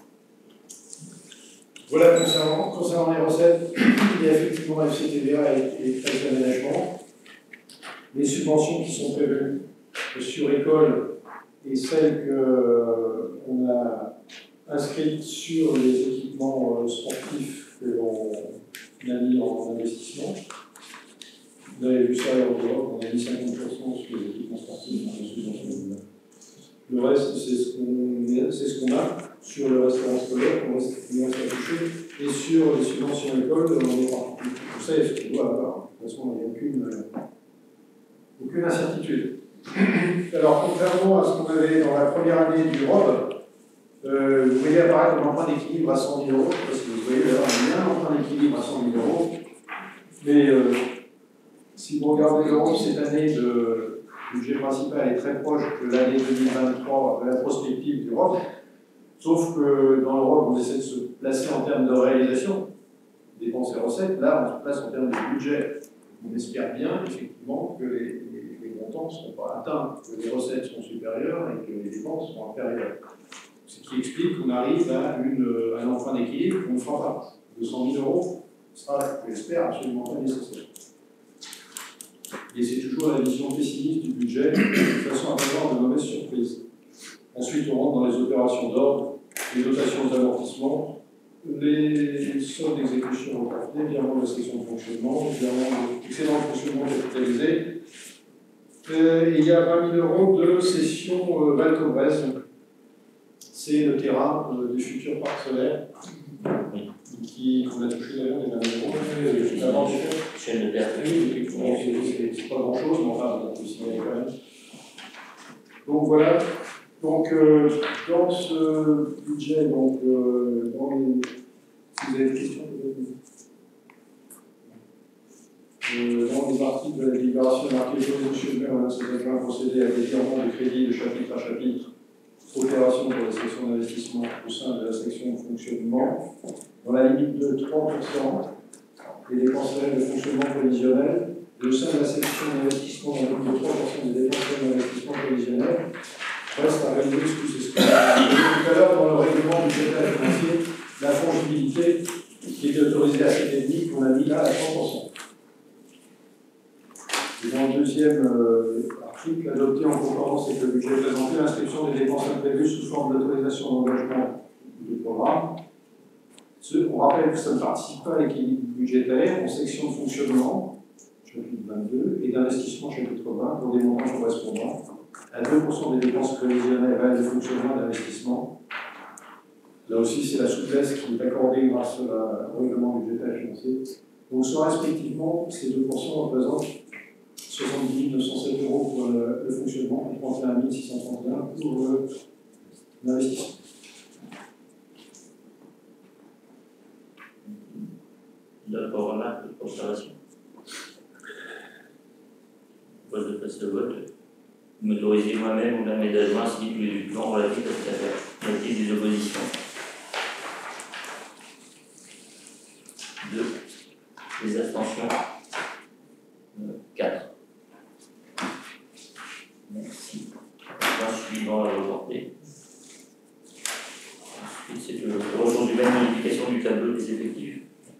Voilà, concernant les recettes, il y a effectivement FCTVA et taxe d'aménagement. Les subventions qui sont prévues sur école et celles qu'on a inscrites sur les équipements sportifs que l'on a mis en investissement. Vous avez vu ça à l'Europe, on a mis 50% sur les équipements sportifs dans les subventions. Le reste, c'est ce qu'on a. Sur le restaurant scolaire, on reste à toucher. Et sur les subventions écoles, on est parti. Tout ça, est ce qu'on doit avoir. De toute façon, il n'y a aucune incertitude. Alors, contrairement à ce qu'on avait dans la première année du ROB, vous voyez apparaître un emprunt d'équilibre à 100 000 €. Parce que vous voyez, là, on a un emprunt d'équilibre à 100 000 €. Mais si vous regardez l'Europe, cette année de budget principal est très proche de l'année 2023, de la prospective du ROB. Sauf que dans l'Europe, on essaie de se placer en termes de réalisation, dépenses et recettes. Là, on se place en termes de budget. On espère bien, effectivement, que les montants ne seront pas atteints, que les recettes sont supérieures et que les dépenses sont inférieures. Ce qui explique qu'on arrive à un emprunt d'équilibre qu'on ne fera pas. 200 000 €, ce sera, je l'espère, absolument pas nécessaire. Et c'est toujours la vision pessimiste du budget, de façon à prévoir de mauvaises surprises. Ensuite, on rentre dans les opérations d'ordre, les dotations d'amortissement, les sommes d'exécution reportées, virement de la section de fonctionnement, virement d'excédent de fonctionnement capitalisé. Et il y a 20 000 € de cession Val-Cobresse. C'est le terrain des futurs parcs solaires qu'on a touché d'ailleurs des 20 000 €. Chaîne de terre. Oui, c'est pas grand-chose, mais enfin, on peut signaler quand même. Donc voilà. Donc, dans ce budget, donc, si vous avez des questions, dans les articles de la délibération marquée sur le M. le maire, c'est un procédé à des virements de crédit de chapitre à chapitre, opération pour les sections d'investissement au sein de la section de fonctionnement, dans la limite de 3% des dépenses réelles de fonctionnement prévisionnel, et au sein de la section d'investissement, dans la limite de 3% des dépenses réelles d'investissement prévisionnel. Reste à réaliser ce qu'on a dit tout à l'heure dans le règlement budgétaire financier, la fongibilité qui est autorisée à 7,5, qu'on a mis là à 100%. Et dans le deuxième article, adopté en concordance avec le budget présenté, l'inscription des dépenses imprévues sous forme d'autorisation d'engagement du programme. On rappelle que ça ne participe pas à l'équilibre budgétaire en section de fonctionnement, chapitre 22, et d'investissement, chapitre 20, pour des montants correspondants à 2% des dépenses prévisionnelles réelles de fonctionnement d'investissement. Là aussi, c'est la souplesse qui est accordée grâce au règlement budgétaire financier. Donc, soit respectivement, ces 2% représentent 70 907 € pour le fonctionnement et 31 631 pour l'investissement. D'accord, remarque, observation. Je propose de passer le vote. Vous m'autorisez moi-même ou l'aménagement ainsi que du plan relatif à cette affaire. Y a-t-il des oppositions? 2. Des abstentions? 4. Merci. Point suivant à reporter. Ensuite, c'est le retour du même modification du tableau des effectifs.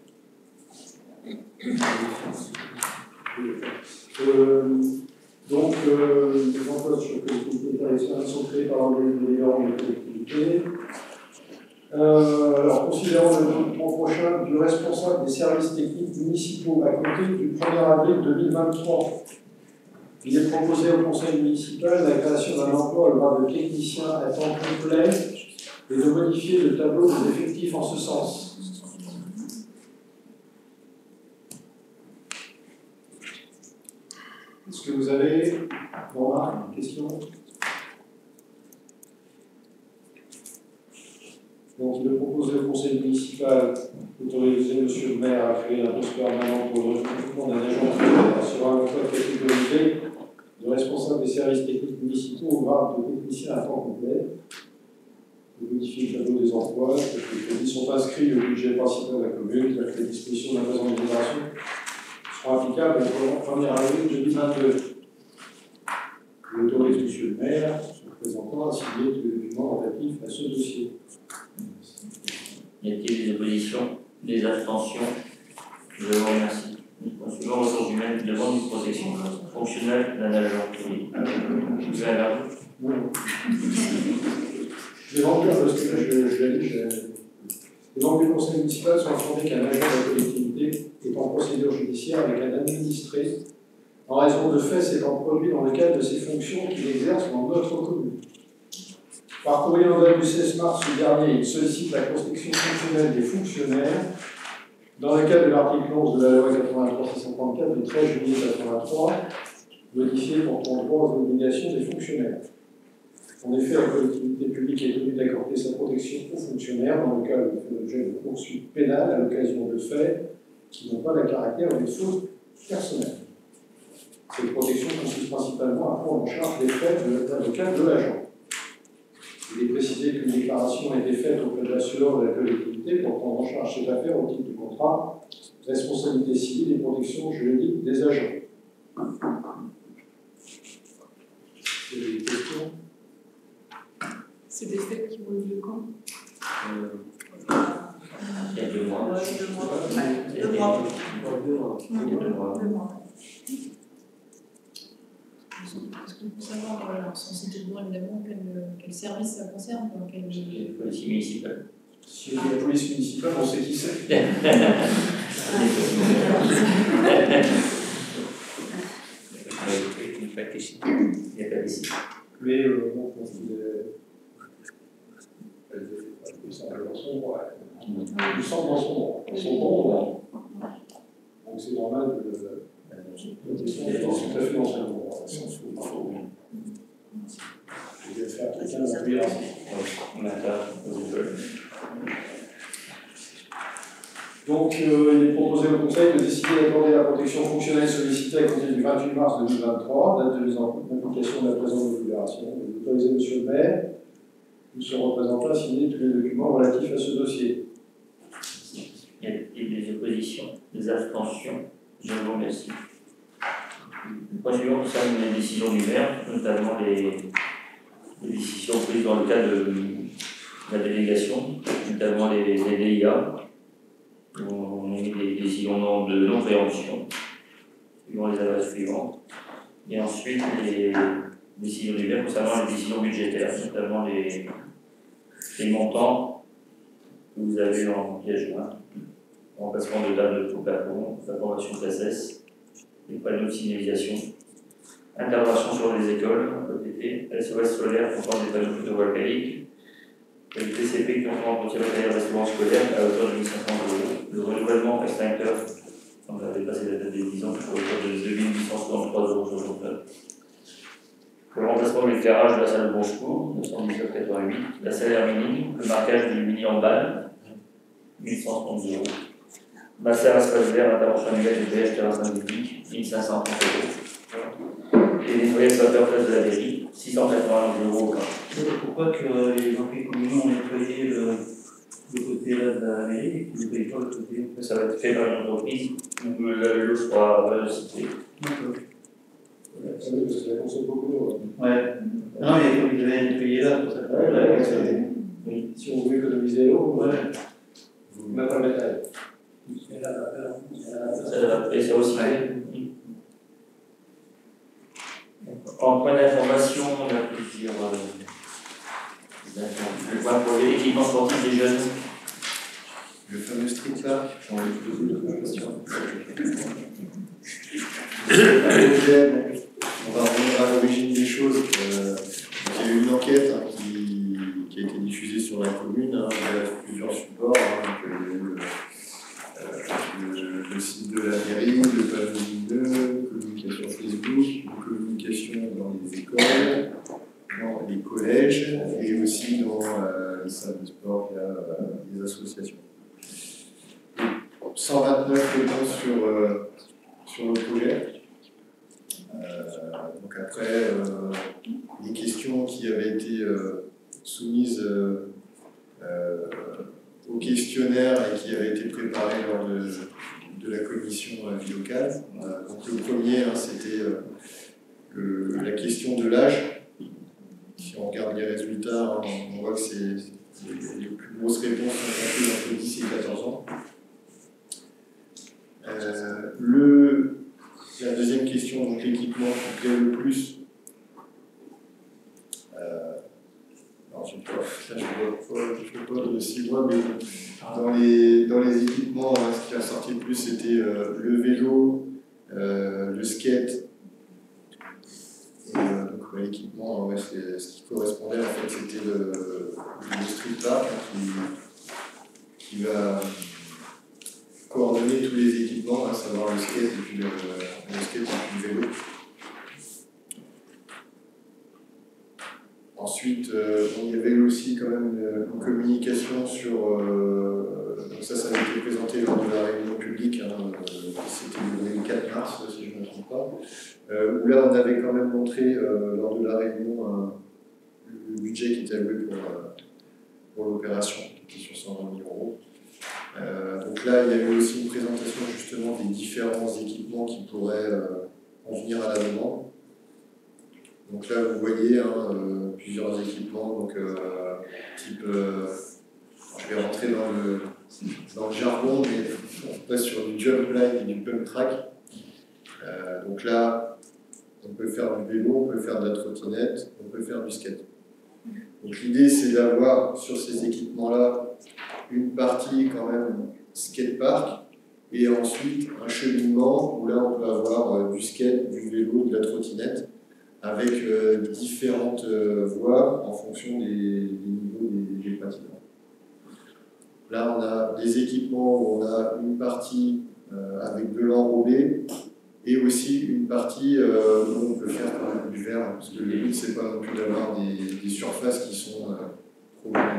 Donc, les emplois sur collectivité territoriale sont créés par les délibérants de collectivité. Alors, considérant le recrutement prochain du responsable des services techniques municipaux à compter du 1er avril 2023, Il est proposé au conseil municipal la création d'un emploi au grade de technicien à temps complet et de modifier le tableau des effectifs en ce sens. Est-ce que vous avez des remarques, des questions? Donc, il est proposé au conseil municipal d'autoriser M. le maire à créer un poste permanent pour le recrutement d'un agent sur un emploi catégorisé de responsable des services techniques municipaux au grade de technicien à temps complet, de modifier le tableau des emplois, que les crédits sont inscrits au budget principal de la commune, que les dispositions de la présente génération seront applicables au 1er avril 2022. Il autorise M. le maire, son représentant, à signer tous les documents relatifs à ce dossier. Y a-t-il des oppositions, des abstentions? Je vous remercie. Suivant ressources humaines, demande une protection fonctionnelle d'un agent. Oui. Vous avez la parole. Les membres, parce que là, je l'ai dit, les membres du conseil municipal sont informés qu'un agent de la collectivité est en procédure judiciaire avec un administré en raison de faits s'étant produits dans le cadre de ses fonctions qu'il exerce dans notre commune. Par courrier en date du 16 mars dernier, il sollicite la protection fonctionnelle des fonctionnaires dans le cadre de l'article 11 de la loi 83-634 du 13 juillet 83, modifié portant droit aux obligations des fonctionnaires. En effet, la collectivité publique est tenue d'accorder sa protection aux fonctionnaires dans le cas où il fait l'objet de poursuites pénales à l'occasion de faits qui n'ont pas le caractère d'une faute personnelle. Cette protection consiste principalement à prendre en charge les frais de l'avocat de l'agent. Il est précisé qu'une déclaration a été faite auprès de l'assureur de la collectivité pour prendre en charge cette affaire au titre du contrat responsabilité civile et protection juridique des agents. Vous avez des questions? C'est des faits qui vont de quand? Il y a 2 mois. 2 mois. 2 mois. Est-ce qu'on peut savoir, sans citer le nom évidemment, quel service ça concerne, dans quel... La police municipale. Si il y a la police municipale, on sait qui c'est. Il n'y a pas d'ici. Mais bon, je pense qu'il est. Il semble dans son droit. Il semble dans son droit. Dans son bon droit. Donc c'est normal que la question est tout à fait dans son droit. Je vais faire quelqu'un d'appuyer là. On attaque aux écoles. Donc, il est proposé au Conseil de décider d'accorder la protection fonctionnelle sollicitée à compter du 28 mars 2023, date de mise en application de la présente délibération, et d'autoriser M. le maire ou son représentant à signer tous les documents relatifs à ce dossier. Il y a des oppositions, des abstentions. Je vous remercie. Le point suivant concerne les décisions du maire, notamment les décisions prises dans le cadre de la délégation, notamment les DIA. On a mis des décisions de non-préemption, suivant les adresses suivantes. Et ensuite, les décisions du maire concernant les décisions budgétaires, notamment les montants que vous avez en pièce jointe, remplacement de table de taux plafond, approbation de CSS, les panneaux de signalisation, intervention sur les écoles, EPT, SOS solaire contenant des panneaux photovoltaïques, et le TCP qui comprend le matériel restaurant scolaire à hauteur de 1 500 €. Le renouvellement extincteur, on avait passé la date des 10 ans, à hauteur de 2 863,69 €. Le remplacement de l'éclairage de la salle de bon secours, 919,88 €. La salaire minime, le marquage du mini en balle, 1130 €. Massage espace vert, intervention annuelle du PH terrasse public, 1530 €. Et les nettoyage vapeur place de la mairie, 691 € au cas. Pourquoi que les employés communaux ont nettoyé le côté là de la mairie et qu'ils ne nettoient pas le côté? Ça va être fait par une entreprise où l'eau sera recyclée. D'accord. Parce que ça consomme beaucoup d'eau. Ouais. Non, mais ils devaient nettoyer là, pour ça. Oui. Si on veut économiser l'eau, on n'a pas le métal. Et c'est aussi en point d'information, on a plusieurs. Le point pour l'équipement sportif des jeunes. Le fameux street là, on va poser deux questions. On va sur la commune, hein, il y a plusieurs supports, hein, donc, le site de la mairie, le panneau lumineux, communication Facebook, communication dans les écoles, dans les collèges et aussi dans les salles de sport via les associations. 129 réponses sur le projet. Donc après, les questions qui avaient été soumises au questionnaire et qui avaient été préparées lors de la commission vie locale. Donc le premier, hein, c'était la question de l'âge. Si on regarde les résultats, hein, on voit que les plus grosses réponses sont comprises entre 10 et 14 ans. La deuxième question, donc l'équipement qui plaît le plus. Alors, je ne peux pas de 6 mois, mais dans les équipements, hein, ce qui a sorti le plus, c'était le vélo, le skate. Donc l'équipement, ouais, ce qui correspondait, en fait, c'était le street park qui va coordonner tous les équipements, à savoir le skate et puis le vélo. Ensuite, il y avait aussi quand même une communication sur. Donc ça avait été présenté lors de la réunion publique, hein, c'était le 4 mars, si je ne me trompe pas, où là on avait quand même montré lors de la réunion le budget qui était alloué pour l'opération, qui était sur 120 000 €. Donc là, il y a eu aussi une présentation justement des différents équipements qui pourraient en venir à la demande. Donc là, vous voyez hein, plusieurs équipements, donc type, je vais rentrer dans le jargon, mais on passe sur du jump line et du pump track. Donc là, on peut faire du vélo, on peut faire de la trottinette, on peut faire du skate. Donc l'idée, c'est d'avoir sur ces équipements-là une partie quand même skatepark et ensuite un cheminement où là on peut avoir du skate, du vélo, de la trottinette avec différentes voies en fonction des niveaux des patineurs. Là on a des équipements où on a une partie avec de l'enrobé et aussi une partie où on peut faire quand même du verre, parce que le but c'est pas non plus d'avoir des surfaces qui sont trop grandes.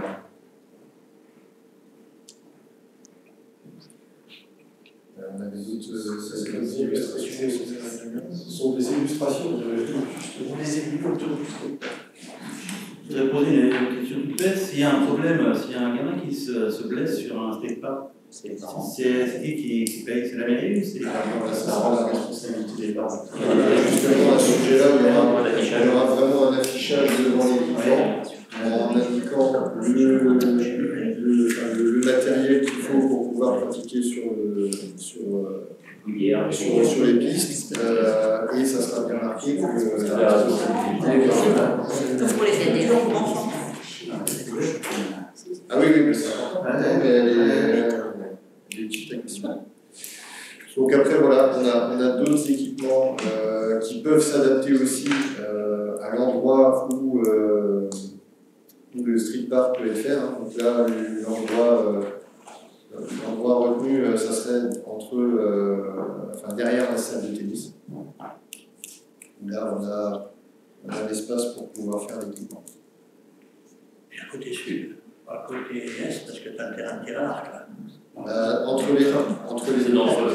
On avait d'autres illustrations. Ce sont des illustrations justement des élus autour. Je voudrais poser une question toute bête. S'il y a un problème, s'il y a un gamin qui se blesse sur un skatepark, c'est qui paye? C'est la mairie ou c'est les parents? Ça rend la responsabilité des parents. Justement, à ce sujet-là, il y aura vraiment un affichage devant l'équipement en indiquant le matériel qu'il faut pour pouvoir pratiquer sur les pistes et ça sera bien marqué que la responsabilité. Donc pour les aider, donc enfants. Ah oui, mais c'est important, mais elle est petite la question. Donc après, voilà, on a d'autres équipements qui peuvent s'adapter aussi à l'endroit où le street park peut être fait. Hein. Donc là, l'endroit retenu, ça serait derrière la salle de tennis. Là, on a l'espace pour pouvoir faire l'équipement. Et à côté sud, à côté est, parce que tu as un terrain de tir à l'arc là. Entre les dangereux.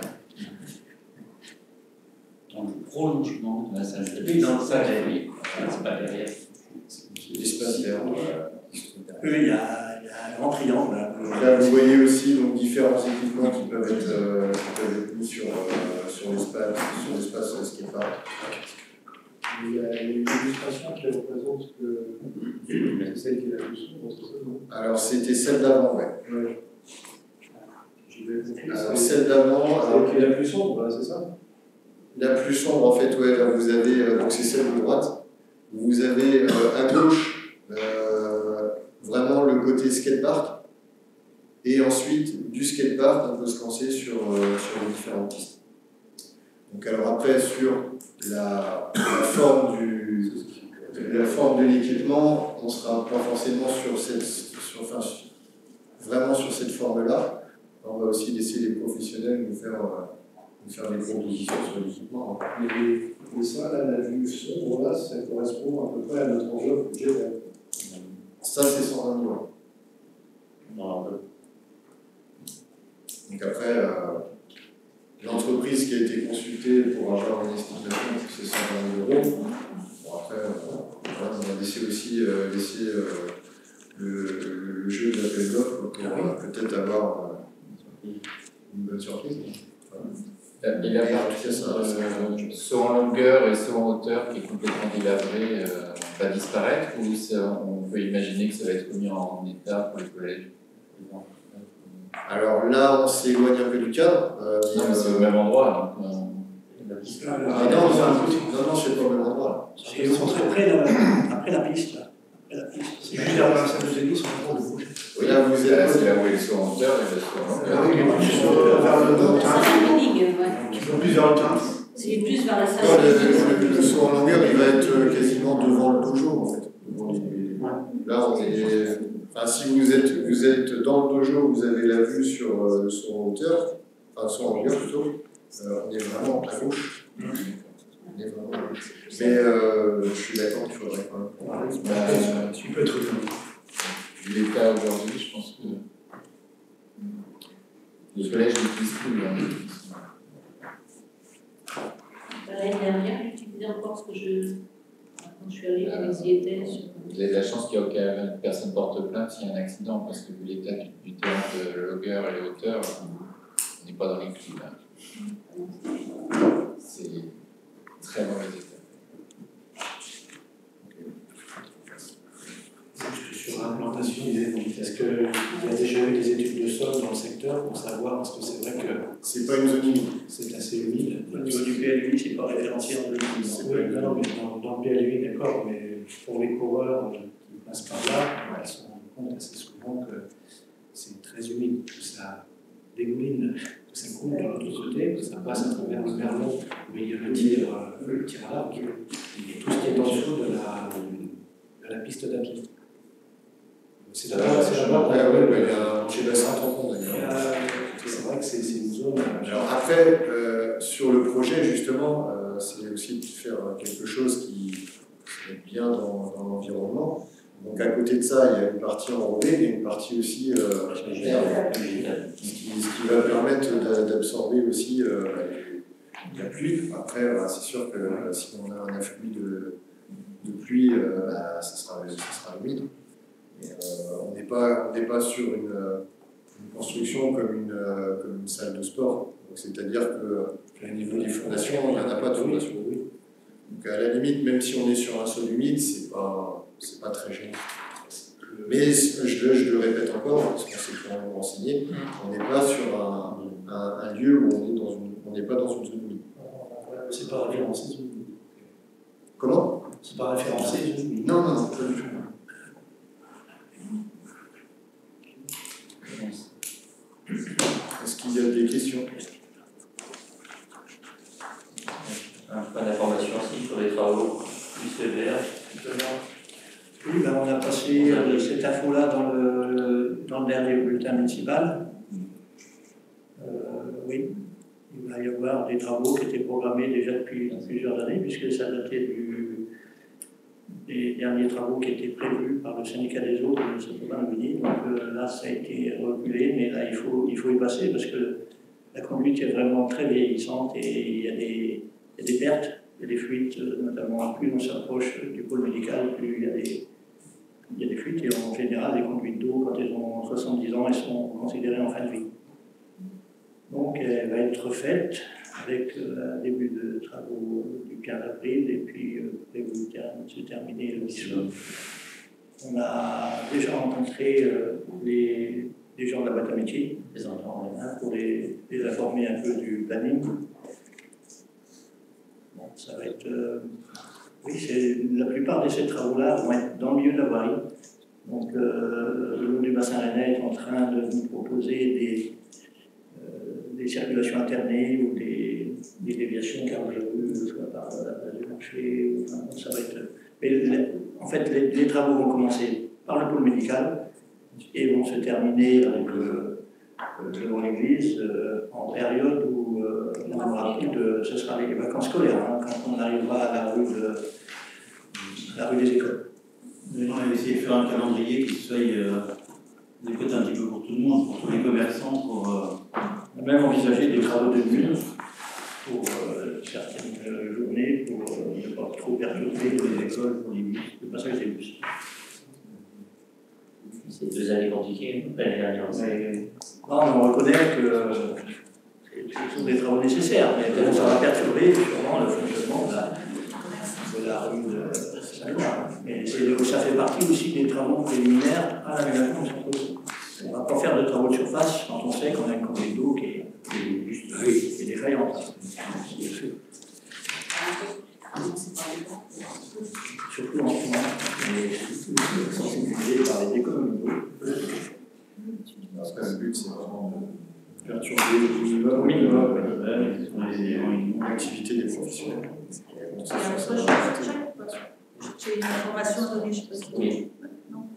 Dans le prolongement de la salle de Oui, dans le salle, oui. C'est pas derrière. l'espace vert. Il y a un grand triangle. Là, vous voyez aussi donc, différents équipements qui peuvent être mis sur l'espace skatepark. Il y a une illustration qui représente celle qui est la plus sombre, c'est ça, non? Alors, c'était celle d'avant, ouais. Ouais. Celle d'avant. Qui est la plus sombre, c'est ça? La plus sombre, en fait, ouais, là, vous avez, donc c'est celle de droite. Vous avez à gauche vraiment le côté skatepark. Et ensuite, du skatepark, on peut se lancer sur les différentes pistes. Donc, alors après, sur la forme La forme de l'équipement, on ne sera pas forcément vraiment sur cette forme-là. On va aussi laisser les professionnels nous faire des propositions sur l'équipement. Et ça, là, la vue sombre, là, ça correspond à peu près à notre enveloppe budgétaire. Ça, c'est 120 millions. Non, Donc après, l'entreprise qui a été consultée pour avoir une estimation, c'est 120 000 euros. Bon, après, voilà, on va laisser aussi le jeu de l'appel d'offres pour peut-être avoir une bonne surprise. Et la partie saut en longueur et saut en hauteur qui est complètement délabré va disparaître, ou on peut imaginer que ça va être mis en état pour les collèges? Alors là, on s'éloigne un peu du cadre. Non, mais c'est au même endroit. Donc, non, c'est pas au même endroit. Ils sont très près, après la piste. Là. Après la piste. C'est juste derrière la salle de tennis, on va de bouger. Oui, là, vous êtes. c'est là où il est saut en hauteur et le saut en longueur. Vers le nord. Plus vers le terrain. C'est plus vers la salle. Le saut en longueur, il va être quasiment devant le dojo, en fait. Là, on est. Enfin, si vous êtes dans le dojo, vous avez la vue sur le saut en hauteur, enfin, saut en longueur plutôt, on est vraiment à gauche. On est vraiment à gauche. Mais je suis d'accord qu'il faudrait quand même. Tu peux être L'état aujourd'hui, je pense que les collèges n'utilisent plus. L'année dernière, j'utilisais encore ce que quand je suis allée, ils y étaient. Vous avez de la chance qu'il n'y a aucune personne porte plainte s'il y a un accident, parce que vu l'état du terrain de longueur et les hauteurs, on n'est pas dans les clous là. C'est très mauvais état. Sur l'implantation, est-ce qu'il y a déjà eu des études de sol dans le secteur pour savoir, parce que c'est vrai que c'est pas une zone humide. C'est assez humide. Au niveau du PLUI, c'est pas référencié en 2010. Non, mais dans le PLUI, d'accord, mais pour les coureurs qui passent par là, elles se rendent compte assez souvent que c'est très humide, que ça dégouline, que ça coule de l'autre côté, que ça passe à travers le merlot, mais il y a le tir à l'arc, et tout ce qui est en dessous de la piste d'appui. C'est là-bas, il y a un chez bassin tampon d'ailleurs. C'est vrai que c'est une zone. Alors après, sur le projet, justement, c'est aussi de faire quelque chose qui est bien dans l'environnement. Donc à côté de ça, il y a une partie enrobée, et une partie aussi ce qui va permettre d'absorber aussi la pluie. Après, c'est sûr que si on a un afflux de pluie, ça sera humide. Et, on n'est pas sur une construction comme une salle de sport. C'est-à-dire qu'au niveau des fondations, il n'y en a pas de fondation. Donc à la limite, même si on est sur un sol humide, c'est pas très gênant. Mais je le répète encore, parce qu'on s'est quand même renseigné, on n'est pas sur un lieu où on n'est pas dans une zone humide. C'est pas référencé zone humide. Comment? C'est pas référencé zone humide. Non, pas du tout. Est-ce qu'il y a des questions? Un point d'information aussi sur les travaux UCVR. Oui, ben on a passé cette info-là dans le dernier bulletin municipal. Oui, il va y avoir des travaux qui étaient programmés déjà depuis plusieurs années, puisque ça datait des derniers travaux qui étaient prévus par le syndicat des eaux de Saint-Aubin-le-Midi. Donc là, ça a été reculé, mais là, il faut y passer parce que la conduite est vraiment très vieillissante et il y a des pertes, il y a des fuites, notamment plus on s'approche du pôle médical, plus il y a des fuites et en général, les conduites d'eau, quand elles ont 70 ans, elles sont considérées en fin de vie. Donc, elle va être faite avec un début de travaux du 15 avril et puis prévu de se terminer le 10 juin. On a déjà rencontré les gens de la boîte à métier, les enfants, pour les informer un peu du planning. Bon, ça va être. Oui, la plupart de ces travaux-là vont être dans le milieu de la voirie. Donc, le long du bassin rennais est en train de nous proposer des circulations alternées ou des déviations car j'ai vu soit par la place du marché, enfin, ça va être. En fait, les travaux vont commencer par le pôle médical et vont se terminer avec devant l'église en période où on aura ce sera les vacances scolaires, hein, quand on arrivera à la rue des écoles. On va essayer de faire un calendrier qui soit décoté un petit peu pour tout le monde, pour tous les commerçants, pour même envisager des travaux de nuit pour certaines journées, pour ne pas trop perturber les écoles, pour les bus, le passage des bus. C'est 2 années compliquées, l'année dernière. On reconnaît que ce sont des travaux nécessaires, mais ça va perturber sûrement le fonctionnement de la rue de Saint-Loire. Mais ça fait partie aussi des travaux préliminaires à l'aménagement du centre-ville. On ne va pas faire de travaux de surface quand on sait qu'on a une conduite d'eau qui est défaillante. Surtout en ce moment, on est sensibilisé par les économies d'eau. Parce que le but, c'est vraiment de perturber au minimum l'activité des professionnels. J'ai une information à donner, je ne sais pas si oui. Non.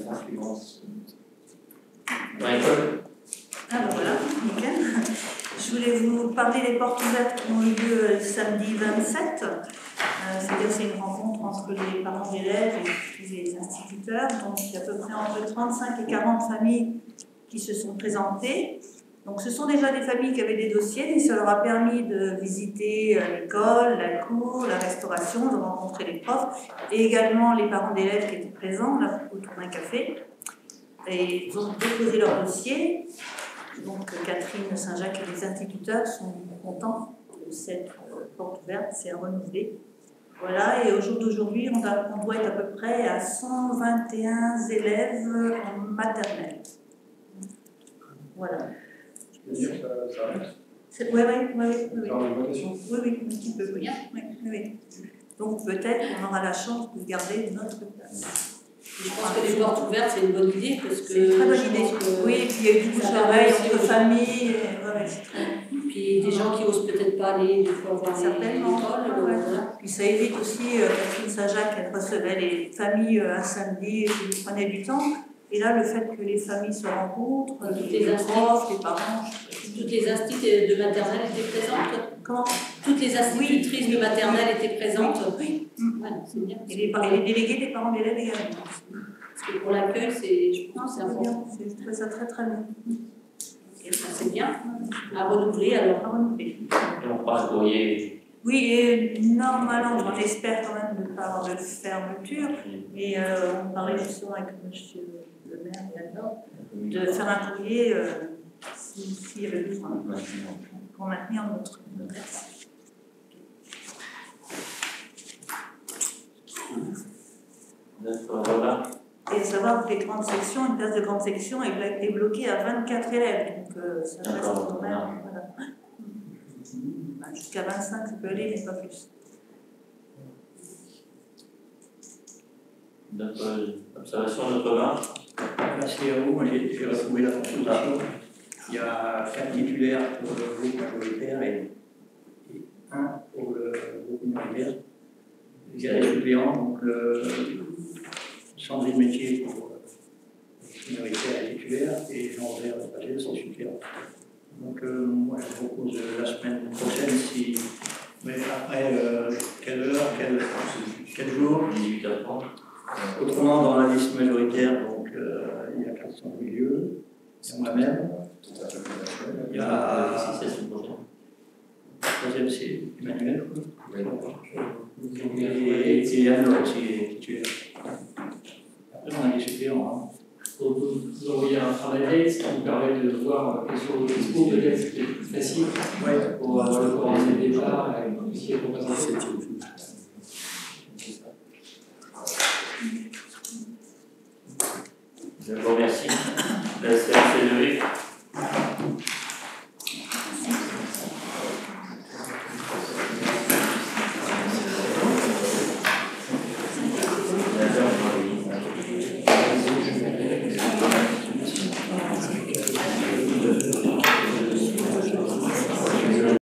Ah ben voilà, nickel. Je voulais vous parler des portes ouvertes qui ont eu lieu le samedi 27. C'est-à-dire c'est une rencontre entre les parents d'élèves et les instituteurs. Donc il y a à peu près entre 35 et 40 familles qui se sont présentées. Donc ce sont déjà des familles qui avaient des dossiers et ça leur a permis de visiter l'école, la cour, la restauration, de rencontrer les profs et également les parents d'élèves qui étaient présents là, autour d'un café. Et ils ont déposé leur dossier. Donc Catherine Saint-Jacques et les instituteurs sont contents de cette porte ouverte, c'est à renouveler. Voilà, et au jour d'aujourd'hui, on doit être à peu près à 121 élèves en maternelle. Voilà. Ça arrête. Oui. Oui, un petit peu, oui. Donc peut-être qu'on aura la chance de garder notre place. Je pense que les portes ouvertes, c'est une bonne idée parce que. C'est une très bonne idée. Oui, et puis il y a eu du bouche-oreille entre familles. Puis des gens qui osent peut-être pas aller des fois voir certainement. Puis ça évite aussi, Catherine Saint-Jacques, elle recevait les familles un samedi et qui prenaient du temps. Et là, le fait que les familles se rencontrent, les profs, les parents. Toutes les institutrices de maternelle étaient présentes. Comment? Toutes les institutrices de maternelle étaient présentes. Oui. Voilà, c'est bien. Et les délégués des parents d'élèves également. Parce que pour l'accueil, je pense que c'est important. Je trouve ça très très bien. C'est bien. À renouveler alors. À renouveler. Et on fera un courrier. Oui, et normalement, on espère quand même ne pas avoir de fermeture, mais on parlait justement avec M. le maire là-dedans, de faire un courrier s'il y avait besoin pour maintenir notre place. Voilà. Et à savoir que les grandes sections, une classe de grande section est bloquée à 24 élèves, donc ça reste quand même. Voilà. Jusqu'à 25, ça peut aller, mais pas plus. D'autres observations, d'autres mains? Merci à vous, moi j'ai retrouvé la consultation. Il y a 4 titulaires pour le groupe majoritaire et 1 pour le groupe minoritaire. Il y a des suppléants, donc Sandrine Métier pour le minoritaire et titulaire et Jean-Robert Pagel, c'est suppléant. Donc moi je propose la semaine prochaine, si, mais après quelle heure, quel jour? 18h30. Autrement, dans la liste majoritaire, donc il y a 400 milieux, il y a moi-même, il y a c'est la semaine prochaine. Le troisième c'est Emmanuel, et Anne aussi est titulaire. Après on a des suppléants. Vous envoyez un travail ce qui vous permet de voir quels sont vos dispos, peut-être c'est plus facile pour avoir le courant des départs et que vous puissiez représenter. Je vous remercie. La séance est levée.